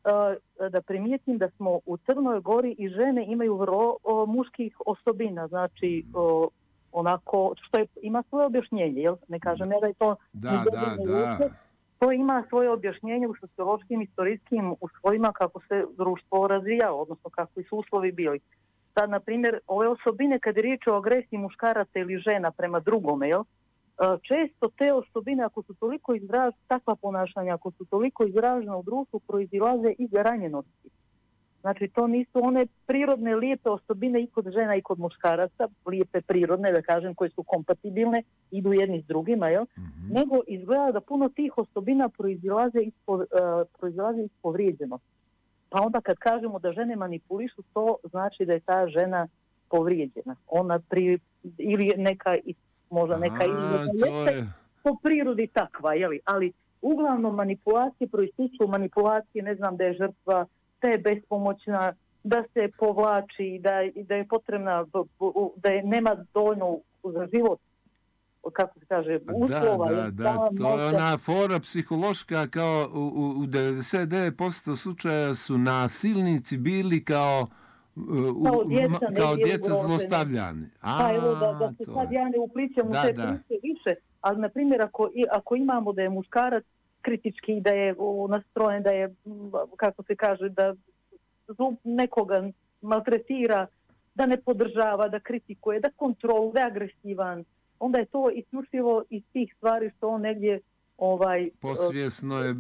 da primijetim da smo u Crnoj Gori i žene imaju vrlo muških osobina, znači onako, što ima svoje objašnjenje, jel? Ne kažem ja da je to... Da. To ima svoje objašnjenje u sociološkim, istorijskim uslovima kako se društvo razvijalo, odnosno kako su uslovi bili. Sad, na primjer, ove osobine, kad je riječ o agresiji muškaraca ili žena prema drugome, jel? Često te osobine, ako su toliko izražene, takva ponašanja, ako su toliko izražena u društvu, proizilaze iz ranjenosti. Znači, to nisu one prirodne, lijepe osobine i kod žena i kod muškaraca, lijepe prirodne, da kažem, koje su kompatibilne, idu jedni s drugima, jel? Nego izgleda da puno tih osobina proizilaze iz povrijeđenosti. Pa onda kad kažemo da žene manipulišu, to znači da je ta žena povrijeđena. Ona ili neka izgleda po prirodi takva, jeli? Ali uglavnom manipulacije proističu manipulacije, ne znam, da je žrtva, da je bespomoćna, da se povlači, da je potrebna, da je nema dovoljno za život, kako se kaže, uslova. Da, to je ona fora psihološka, kao u 99% slučaja su nasilnici bili kao djeca zlostavljani. Pa evo da se sad ja ne upličem u te priče više, ali na primjer ako imamo da je muškarac kritički, da je nastrojen, da je, kako se kaže, da nekoga maltretira, da ne podržava, da kritikuje, da kontroluje, da je agresivan, onda je to isključivo iz tih stvari što on negdje posvjesno je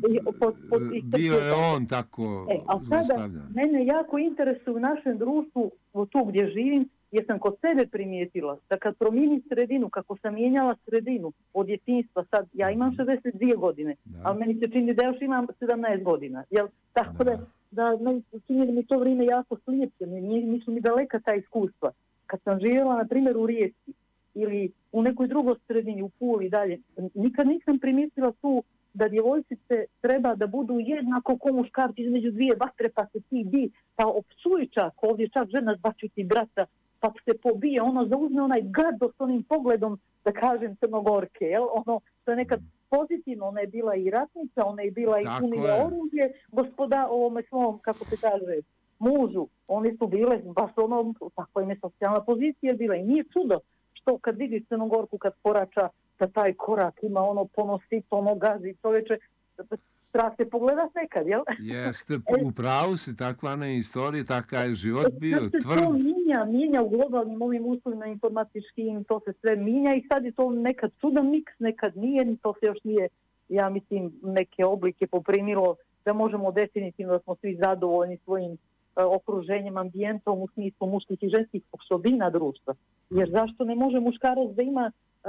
bio je on tako zlostavljan. Mene jako interesuje u našem društvu, tu gdje živim, jer sam kod sebe primijetila da kad promijenim sredinu, kako sam mijenjala sredinu od djetinjstva, sad ja imam 62 godine, ali meni se čini da još imam 17 godina. Jel? Tako da meni čini da mi to vrijeme jako slijepe, nisu mi daleka ta iskustva. Kad sam živjela, na primjer, u Rijeci ili u nekoj drugoj sredini, u Puli i dalje, nikad nisam primijetila tu da djevojčice treba da budu jednako ko muškarci između dvije vatre, pa se ti bi, pa opsuji čak, ovdje čak žena zbaču ti brata, pa se pobije, ono zauzme onaj gado s onim pogledom, da kažem, Crnogorke, jel? Ono, to je nekad pozitivno, ona je bila i ratnica, ona je bila i punila oružje, gospoda ovome svom, kako se kaže, mužu, oni su bile baš ono, tako im je socijalna pozicija bila i nije čudo što kad vidiš Crnogorku kad korača, da taj korak ima ono ponosi, ono gazi, čovječe, strah se pogledat nekad, jel? Jeste, upravo si, takva na istorija, takav je život bio tvrd. To mijenja u globalnim ovim uslovima informatičkim, to se sve mijenja i sad je to nekad čudan miks, nekad nije, to se još nije, ja mislim, neke oblike poprimilo da možemo definitivno da smo svi zadovoljni svojim okruženjem, ambijentom u smislu muških i ženskih osobina društva. Jer zašto ne može muškarac da ima,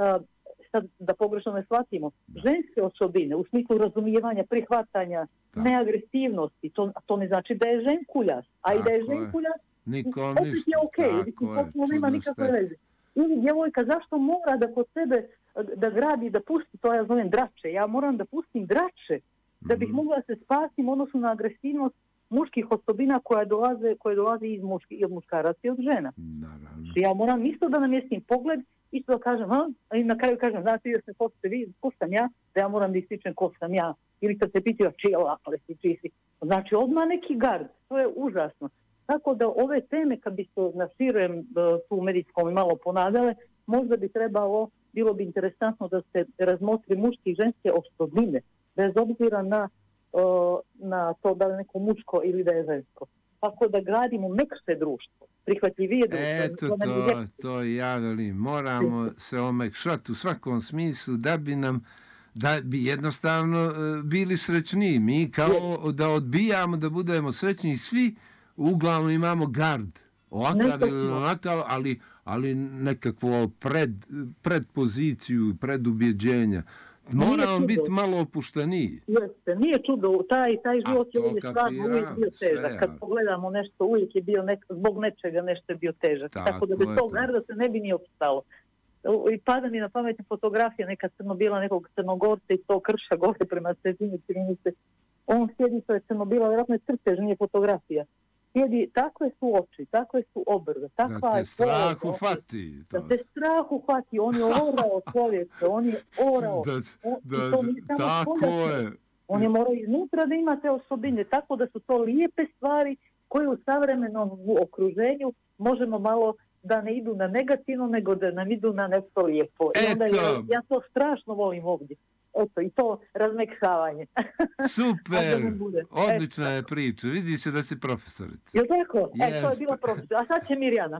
sad da pogrešno ne shvatimo, ženske osobine u smislu razumijevanja, prihvatanja, neagresivnosti, to ne znači da je ženkuljas, a i da je ženkuljas, opet je okej, potpuno nema nikakve veze. Ili djevojka, zašto mora da kod sebe da gradi, da pusti, to ja zovem drače, ja moram da pustim drače, da bih mogla se spasim odnosno na agresivnost muških osobina koje dolaze od muškaraca i od žena. Ja moram isto da namjestim pogled, isto da kažem, i na kraju kažem, znate, još ne postite vi, ko sam ja, da ja moram da ističem ko sam ja. Ili kad se pitaju, čija lakale si, čiji si. Znači, odmah neki gard, to je užasno. Tako da ove teme, kad bi se na širem tu medijskom malo ponadale, možda bi bilo bi interesantno da se razmotri muške i ženske osobine, bez obzira na to da je neko muško ili da je žensko. Tako da gradimo mekše društvo, prihvatljivije društvo. Eto to ja velim. Moramo se omekšati u svakom smislu da bi jednostavno bili srećniji. Mi kao da odbijamo da budemo srećni, svi uglavnom imamo gard. Ovakav ili onakav, ali nekakvu predpoziciju, predubjeđenja. Moramo biti malo opušteniji. Jeste, nije čudo, taj život je uvijek stvarno uvijek bio težak. Kad pogledamo nešto, uvijek je bio zbog nečega nešto je bio težak. Tako da bez tog naroda se ne bi ni opstalo. I pada mi na pamet fotografija neka crnobila nekog Crnogorca i to krša gore prema sredini, on sjedi, to je crnobila, vjerojatno je crtež, nije fotografija. Sjedi, takve su oči, takve su obrve, takva da je te strah uhvati. Da te strah uhvati, on je orao čovječe, on je orao. Tako je. On je morao iznutra da ima te osobine, tako da su to lijepe stvari koje u savremenom okruženju možemo malo da ne idu na negativno, nego da nam idu na nešto lijepo. I onda ja to strašno volim ovdje. Eto, i to razmekšavanje. Super, odlična je priča. Vidi se da si profesorica. Je tako? To je bila profesorica. A sad će Mirjana.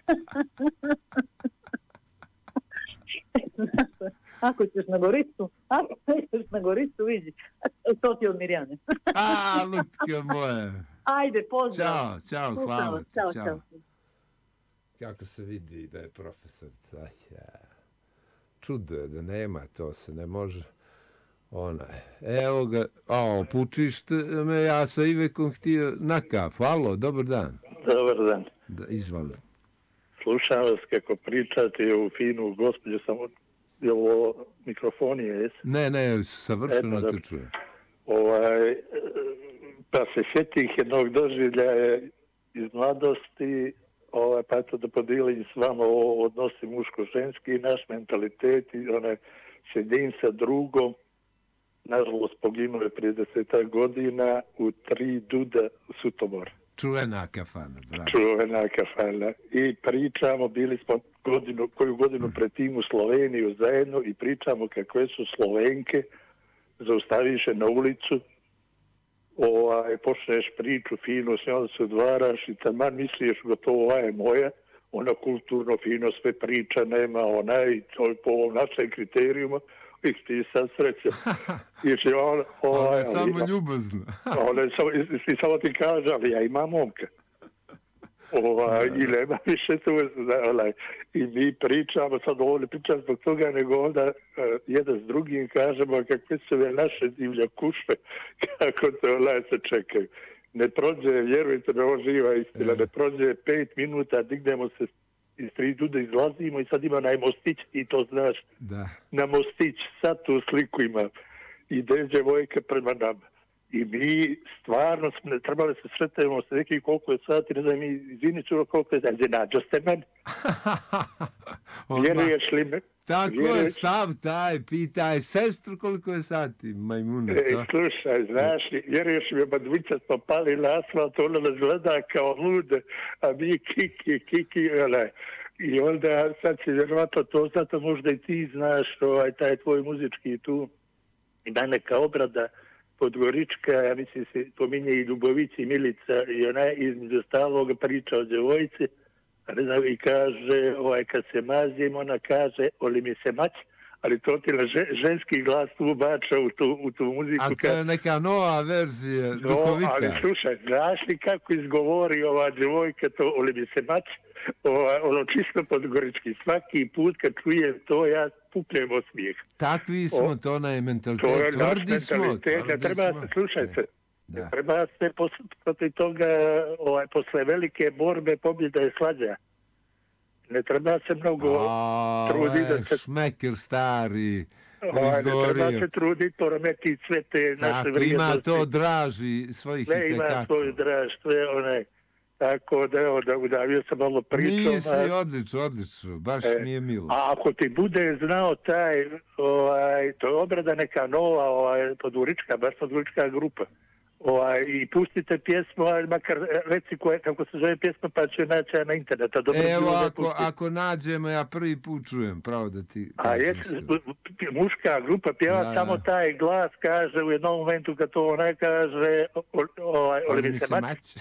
Ako ćeš na Goricu, vidi. To ti od Mirjane. Lutke moje. Ajde, pozdrav. Ćao, hvala ti. Ćao. Kako se vidi da je profesorica. Čudo je da nema, to se ne može. Evo ga, pučiš me, ja sa Ivekom htio na kafu. Alo, dobar dan. Dobar dan. Izvali. Slušam vas kako pričate u finu gospođu, samo je ovo mikrofonije, jesi? Ne, savršeno te čujem. Pa se sjetih jednog doživljaja iz mladosti, pa eto da podijelim s vama o odnosi muško-ženski i naš mentalitet i sjedim sa drugom, nažalost poginule prije 10 godina u 3 Duda Sutomor. Čuvena kafana, bravo. Čuvena kafana. I pričamo, bili smo koju godinu pred tim u Sloveniju zajedno i pričamo kakve su Slovenke, zaustaviše na ulicu, počneš priču fino, s njom se odvaraš i taman misliš gotovo ova je moja, ona kulturno, fino sve priča, nema ona i to je po ovom našem kriterijuma, i ti sad sreća. Ona je samo ljubazna. Samo ti kaže, ali ja imam momka. I nema više tu, i mi pričamo, sad ovo ne pričam zbog toga, nego onda jedan s drugim kažemo kakve su naše divlje kušpe, kako to se čekaju. Ne prođe, vjerujte me, ovo živa istina, ne prođe 5 minuta, dignemo se iz Triduda, izlazimo i sad ima na mostić, i to znaš, na mostić, sad tu sliku ima, i deđe vojka prema nama. I mi stvarno smo trebali se sretemo sa neki koliko je sati, ne znam, mi izvini čuro koliko je sati, nađo ste meni. Vjeruješ li me? Tako je, stav taj, pitaj sestru koliko je sati, majmune. Slušaj, znaš li, vjeruješ mi, dvica smo pali na asfalt, ona nas gleda kao lude, a mi kiki, I onda sad si vjerovatno to, zato možda i ti znaš, taj tvoj muzički tu, da neka obrada, Podgorička, ja mislim se pominje i Ljubović i Milica, i ona između stalog priča o djevojci, i kaže, kad se mazim, ona kaže, oli mi se mać, ali to ti ženski glas tu ubača u tu muziku. A to je neka nova verzija, duhovita. Ali slušaj, znaš li kako izgovori ova djevojka to, oli mi se mać, ono čisto podgorički. Svaki put kad čujem to, ja pupljem od smijeh. Takvi smo, to onaj mentalitet. Tvrdi smo. Slušajte, treba se protiv toga, posle velike borbe pobjeda je slađa. Ne treba se mnogo truditi. Šmeker stari. Ne treba se truditi, porometi sve te naše vrijednosti. Ima to draži svojih sve itekako. Ima svoj draž, sve onaj. Tako da, udavio sam malo pričom. Nisi, odlično, baš mi je milo. A ako ti bude znao taj, to je obrada neka nova, podgorička, baš podgorička grupa. I pustite pjesmu, makar reci kako se zove pjesma, pa će naći na internetu. Evo, ako nađemo, ja prvi put čujem, pravo da ti kažem. Muška grupa pjeva, samo taj glas kaže u jednom momentu kad to ona kaže, oli mi se mać.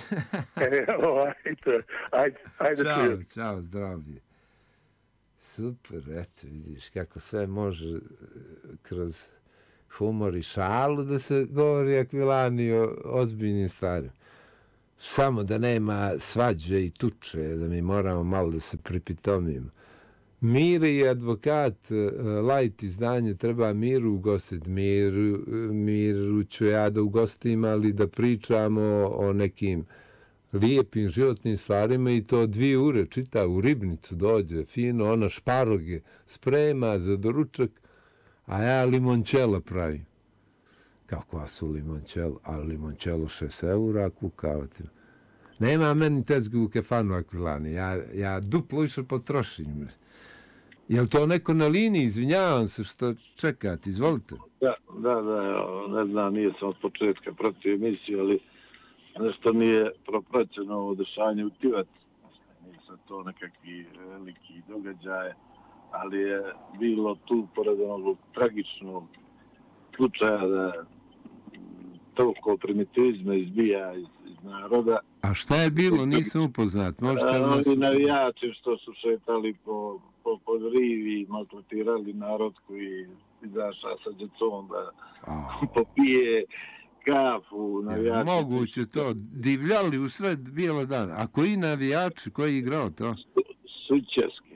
Ajde. Ćao, zdravlje. Super, eto, vidiš kako sve može kroz humor i šalu da se govori Akvilani o ozbiljnim stvarima. Samo da nema svađe i tuče, da mi moramo malo da se pripitomimo. Mire i advokat, light izdanje, treba Miru ugostiti. Miru ću ja da ugostim, ali da pričamo o nekim lijepim životnim stvarima i to 2 ure čita, u ribnicu dođe, fino, ona šparoge sprema za doručak, a ja limončelo pravim. Kako su limončelo? A limončelo 6 eura kukavati. Nema meni tezgu u kefanu Akvilani. Ja duplo više potrošim. Je li to neko na liniji? Izvinjavam se što čekate. Izvolite. Da, ne znam, nije sam od početka protiv emisije, ali nešto nije propraćeno ovo dešanje u Tivat. Nisu to nekakvi veliki događaje, ali je bilo tu pored onog tragičnog slučaja da toliko primitivizma izbija iz naroda. A šta je bilo? Nisam upoznat. Oni navijači što su šetali po rivi, maltretirali narod koji izaša sa djecom da popije kafu. Navijači. Moguće to. Divljali u sred bijelo dana. A koji navijači? Koji je igrao to? Sućevske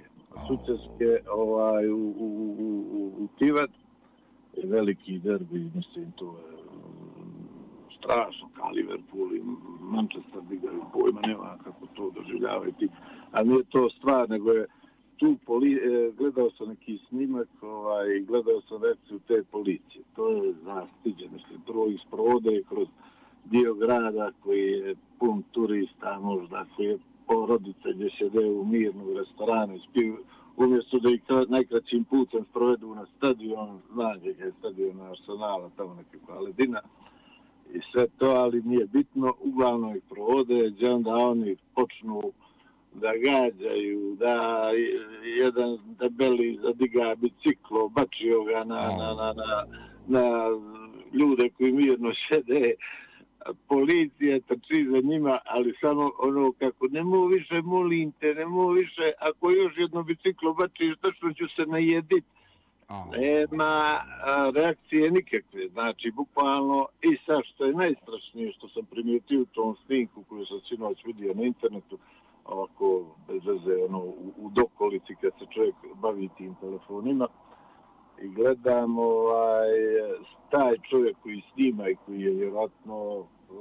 u Tivat. Veliki derbi, mislim, to je strašno, kao Liverpool i Manchester igraju, pojma nema kako to doživljavati, ali nije to stvar, nego je tu gledao sam neki snimak, gledao sam reakciju te policije, to je zastiđe, mislim, prvo isprovode kroz dio grada koji je pun turista, možda, koji je porodice gdje sjede u mirnu restoranu i spiju, umjesto da ih najkraćim putem sprovedu na stadion, znam gdje je stadion Arsenala, tamo nekakva ledina i sve to, ali nije bitno, uglavnom ih provode, gdje onda oni počnu da gađaju, da jedan debeli zadiga biciklo, bačio ga na ljude koji mirno sjede, policija trči za njima, ali samo ono kako nemoj više, molim te, nemoj više, ako još jedno biciklo bačiš, tačno ću se najediti. Nema reakcije nikakve, znači bukvalno i sad što je najstrašnije što sam primijetio u tom snimku koju sam sinoć vidio na internetu, ovako bez veze ono, u dokolici kad se čovjek bavi tim telefonima i gledam taj čovjek koji snima i koji je vjerojatno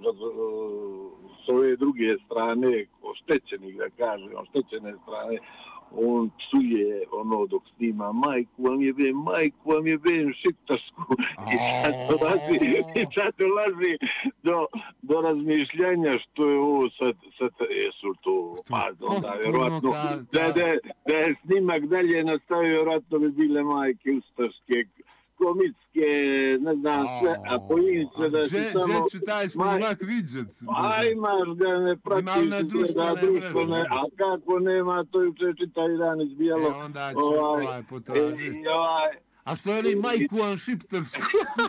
s ove druge strane oštećenih, da kažem, oštećene strane, on psuje ono dok snima majku vam je ben šiptarsku i sad dolazi do razmišljanja što je ovo sad jesu to onda vjerojatno da je snimak dalje nastavio, vjerojatno bi bile majke ustarske, komitske, ne znam sve, a bojim se da si samo... Gdje ću taj snimak vidjet? A imaš ga, ne pratiš na društvene, a kako nema, to juče čitavi dan izbijalo. Onda ću potražiti. A što je li majku vam šiptarsku?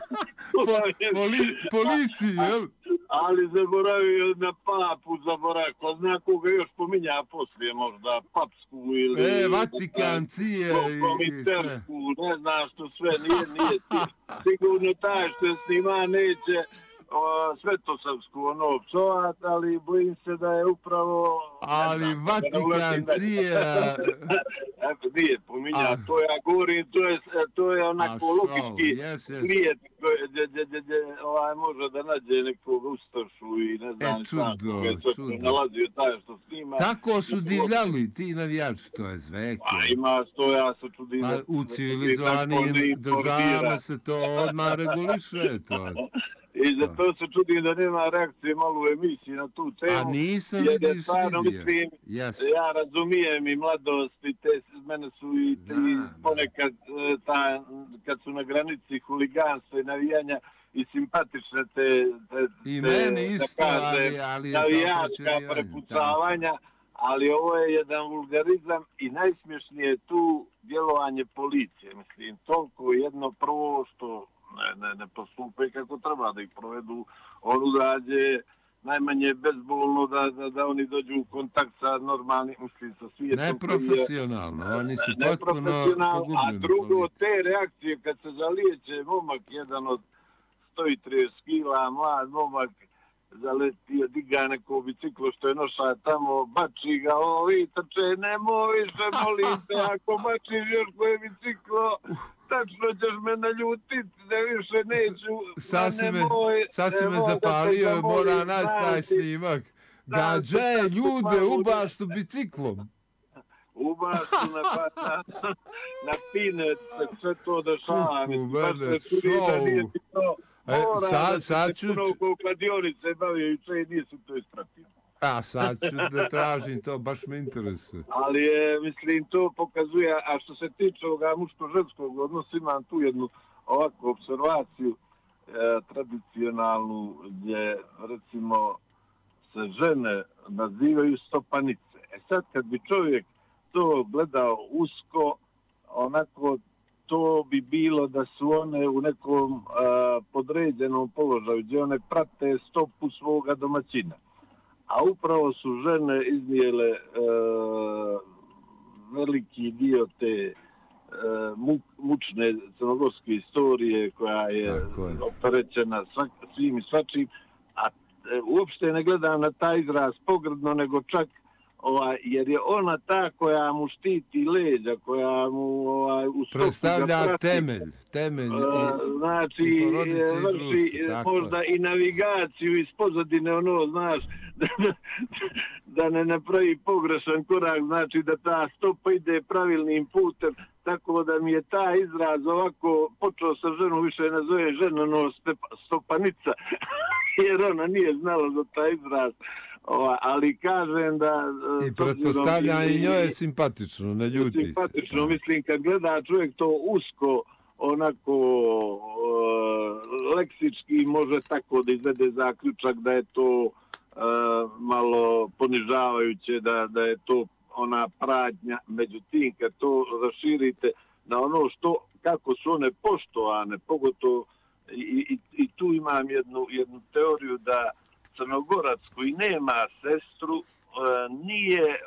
Policiji, jel? Ali zaboravio na papu, ko zna koga još pominja poslije, možda papsku ili... Vatikan, cije i sve. Ne znam što sve, nije sigurno taj što snima neće svetosavsku ono psovat, ali bojim se da je upravo... Ali Vatikan, cija... Nije pominja, to ja govorim, to je onako logički svijet gdje može da nađe nekog ustašu i ne znam čudo. Nalazio taj što snima. Tako su divljali ti navijači, to je zveke. A ima to, ja se čudim. U civilizovanim državama se to odmah reguliše, to. I zato se čudim da nema reakcije malo u emisiji na tu temu. A nisam vidio. Ja razumijem i mladost i mene su i ponekad kad su na granici huliganstva i navijanja i simpatične i meni isto, ali navijačka prepucavanja, ali ovo je jedan vulgarizam i najsmješnije je tu djelovanje policije. Mislim, toliko jedno prvo što ne postupe kako treba da ih provedu, on urađe najmanje bezbolno da oni dođu u kontakt sa normalnim, mislim, sa svijetom. Neprofesionalno, oni su potpuno pogubljeni. A drugo, te reakcije kad se zalijeće momak, jedan od 130 kila, mlad momak, zaletio, diga neko biciklo što je noša tamo, bači ga, ovi trče, nemoj više, molim te, ako bačiš još koje biciklo, tačno ćeš me naljutiti, da više neću. Sad si me zapalio, mora naći taj snimak. Gađe, ljude, ubaštu biciklom. Ubaštu na pinet, sve to dešava. Sad ću... Puno kladionice bavio i sve nisu to ispratili. A sad ću da tražim to, baš me interesuje. Ali je, mislim, to pokazuje, a što se tiče ovoga muško-ženskog odnosa, imam tu jednu ovakvu observaciju tradicionalnu, gdje, recimo, se žene nazivaju stopanice. Sad kad bi čovjek to gledao usko, onako, to bi bilo da su one u nekom podređenom položaju, gdje one prate stopu svoga domaćina. A upravo su žene iznijele veliki dio te mučne crnogorske istorije koja je opterećena svim i svačim, a uopšte ne gledam na taj izraz pogrdno, nego čak jer je ona ta koja mu štiti leđa, koja mu predstavlja temelj znači vrši možda i navigaciju iz pozadine, ono, znaš, da ne napravi pogrešan korak, znači da ta stopa ide pravilnim putem, tako da mi je ta izraz ovako počeo sa ženom, više ne zove žena, no stopanica, jer ona nije znala za taj izraz. Ali kažem da... I pretpostavlja i njoj je simpatično, ne ljuti se. Simpatično, mislim, kad gleda čovjek to usko, onako leksički može tako da izvede zaključak da je to malo ponižavajuće, da je to ona pradnja. Međutim, kad to raširite na ono što, kako su one poštovane, pogotovo i tu imam jednu teoriju da Crnogorac koji nema sestru nije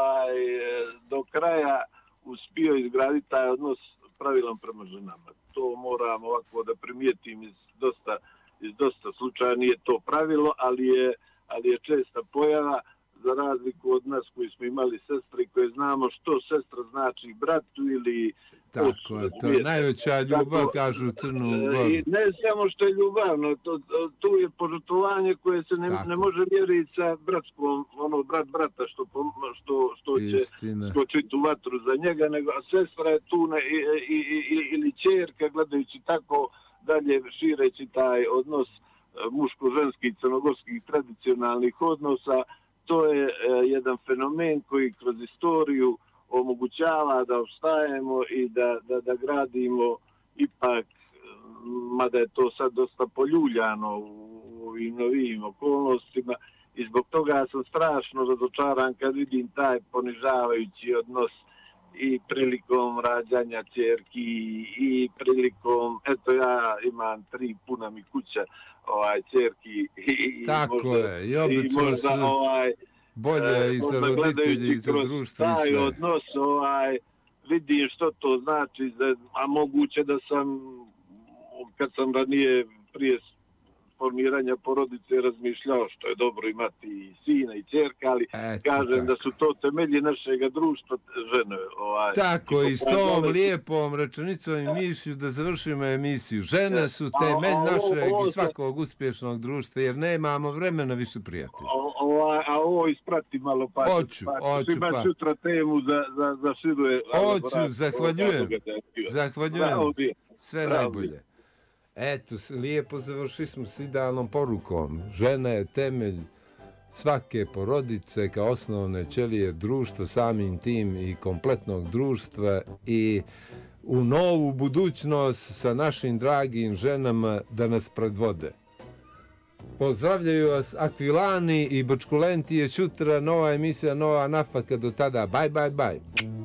do kraja uspio izgraditi taj odnos pravilan prema ženama. To moram ovako da primijetim iz dosta slučaja, nije to pravilo, ali je česta pojava, za razliku od nas koji smo imali sestre i koje znamo što sestra znači bratu ili... Tako je, to je najveća ljubav, kažu Crnu Goru. I ne samo što je ljubavno, tu je požrtvovanje koje se ne može mjeriti sa bratskom, brat brata što će skočiti u vatru za njega, nego sestra je tu ili ćerka, gledajući tako dalje, šireći taj odnos muško-ženskih crnogorskih tradicionalnih odnosa. To je jedan fenomen koji kroz istoriju omogućava da opstajemo i da gradimo ipak, mada je to sad dosta poljuljano u ovim novijim okolnostima, i zbog toga sam strašno razočaran kad vidim taj ponižavajući odnos i prilikom rađanja ćerki i prilikom, eto ja imam 3 puna mi kuća ćerki i tako možda, je, i obično se bolje i za roditelji i za društvo i sve. Odnos, vidim što to znači, a moguće da sam, kad sam ranije prije formiranja porodice razmišljao što je dobro imati i sina i ćerka, ali kažem da su to temelji našeg društva žene. Tako, i s tom lijepom rečenicom i mišlju da završimo emisiju. Žene su temelj našeg i svakog uspješnog društva, jer nemamo vremena više prijatelja. A ovo isprati malo pa. Hoću pa. Sutra temu za širuje. Hoću, zahvaljujem. Sve najbolje. Eto, lijepo završili smo s idealnom porukom. Žena je temelj svake porodice kao osnovne ćelije društva, samim tim i kompletnog društva, i u novu budućnost sa našim dragim ženama da nas predvode. Pozdravljaju vas Akvilani i Brčkulentije. Sutra nova emisija, nova nafaka. Do tada, bye.